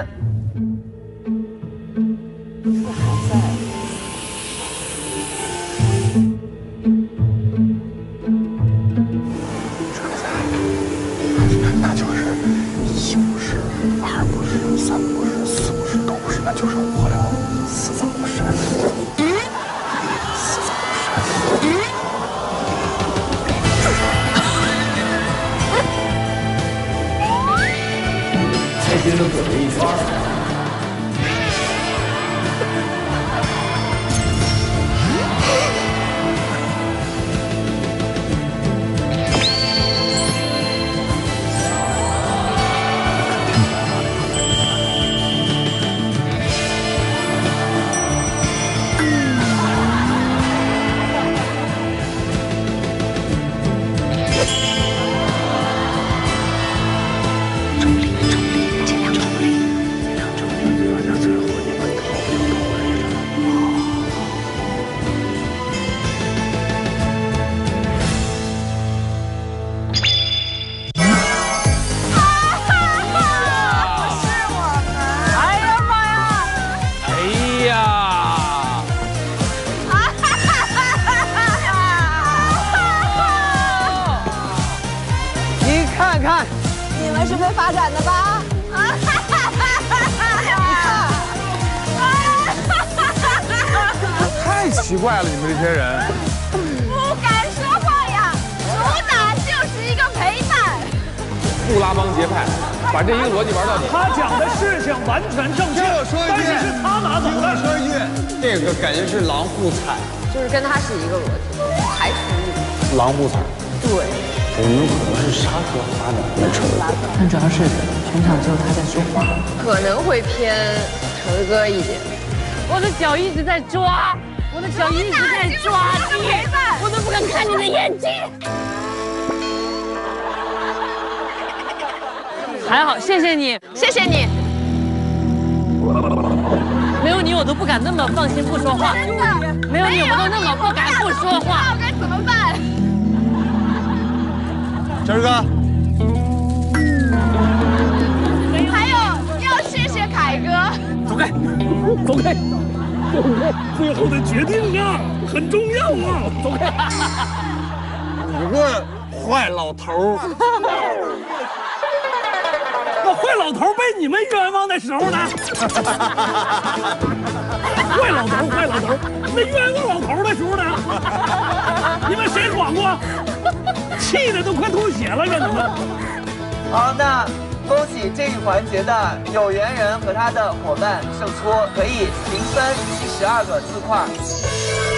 那就是1不是，2不是，3不是，4不是，都不是，那就是5和6，4怎么不是？4怎么不是？ 开心的走了一圈。 你们是被发展的吧？ 太奇怪了，你们这些人。 不敢说话呀，主打就是一个陪伴。 不拉帮结派，把这一个逻辑玩到底。 他讲的事情完全正确，但是是他拿走的。 说一句，这个感觉是狼互踩， 就是跟他是一个逻辑，排除狼互踩。 对。 有没有可能是沙哥发展的成果？ 但主要是全场只有他在说话， 可能会偏晨哥一点。 我的脚一直在抓， 我的脚一直在抓地，我都不敢看你的眼睛。还好，谢谢你，谢谢你。没有你，我都不敢那么放心不说话。真的，没有你，我都那么不敢不说话。我该怎么办？ 晨哥， 还有要谢谢凯哥。 走开，走开，走开！最后的决定啊，很重要啊！走开！ 你个坏老头！ 那坏老头被你们冤枉的时候呢？坏老头，坏老头，那冤枉老头的时候呢？你们谁闯过？气的都快吐血了，这怎么？ 好，那恭喜这一环节的有缘人和他的伙伴胜出，可以平分72个字块。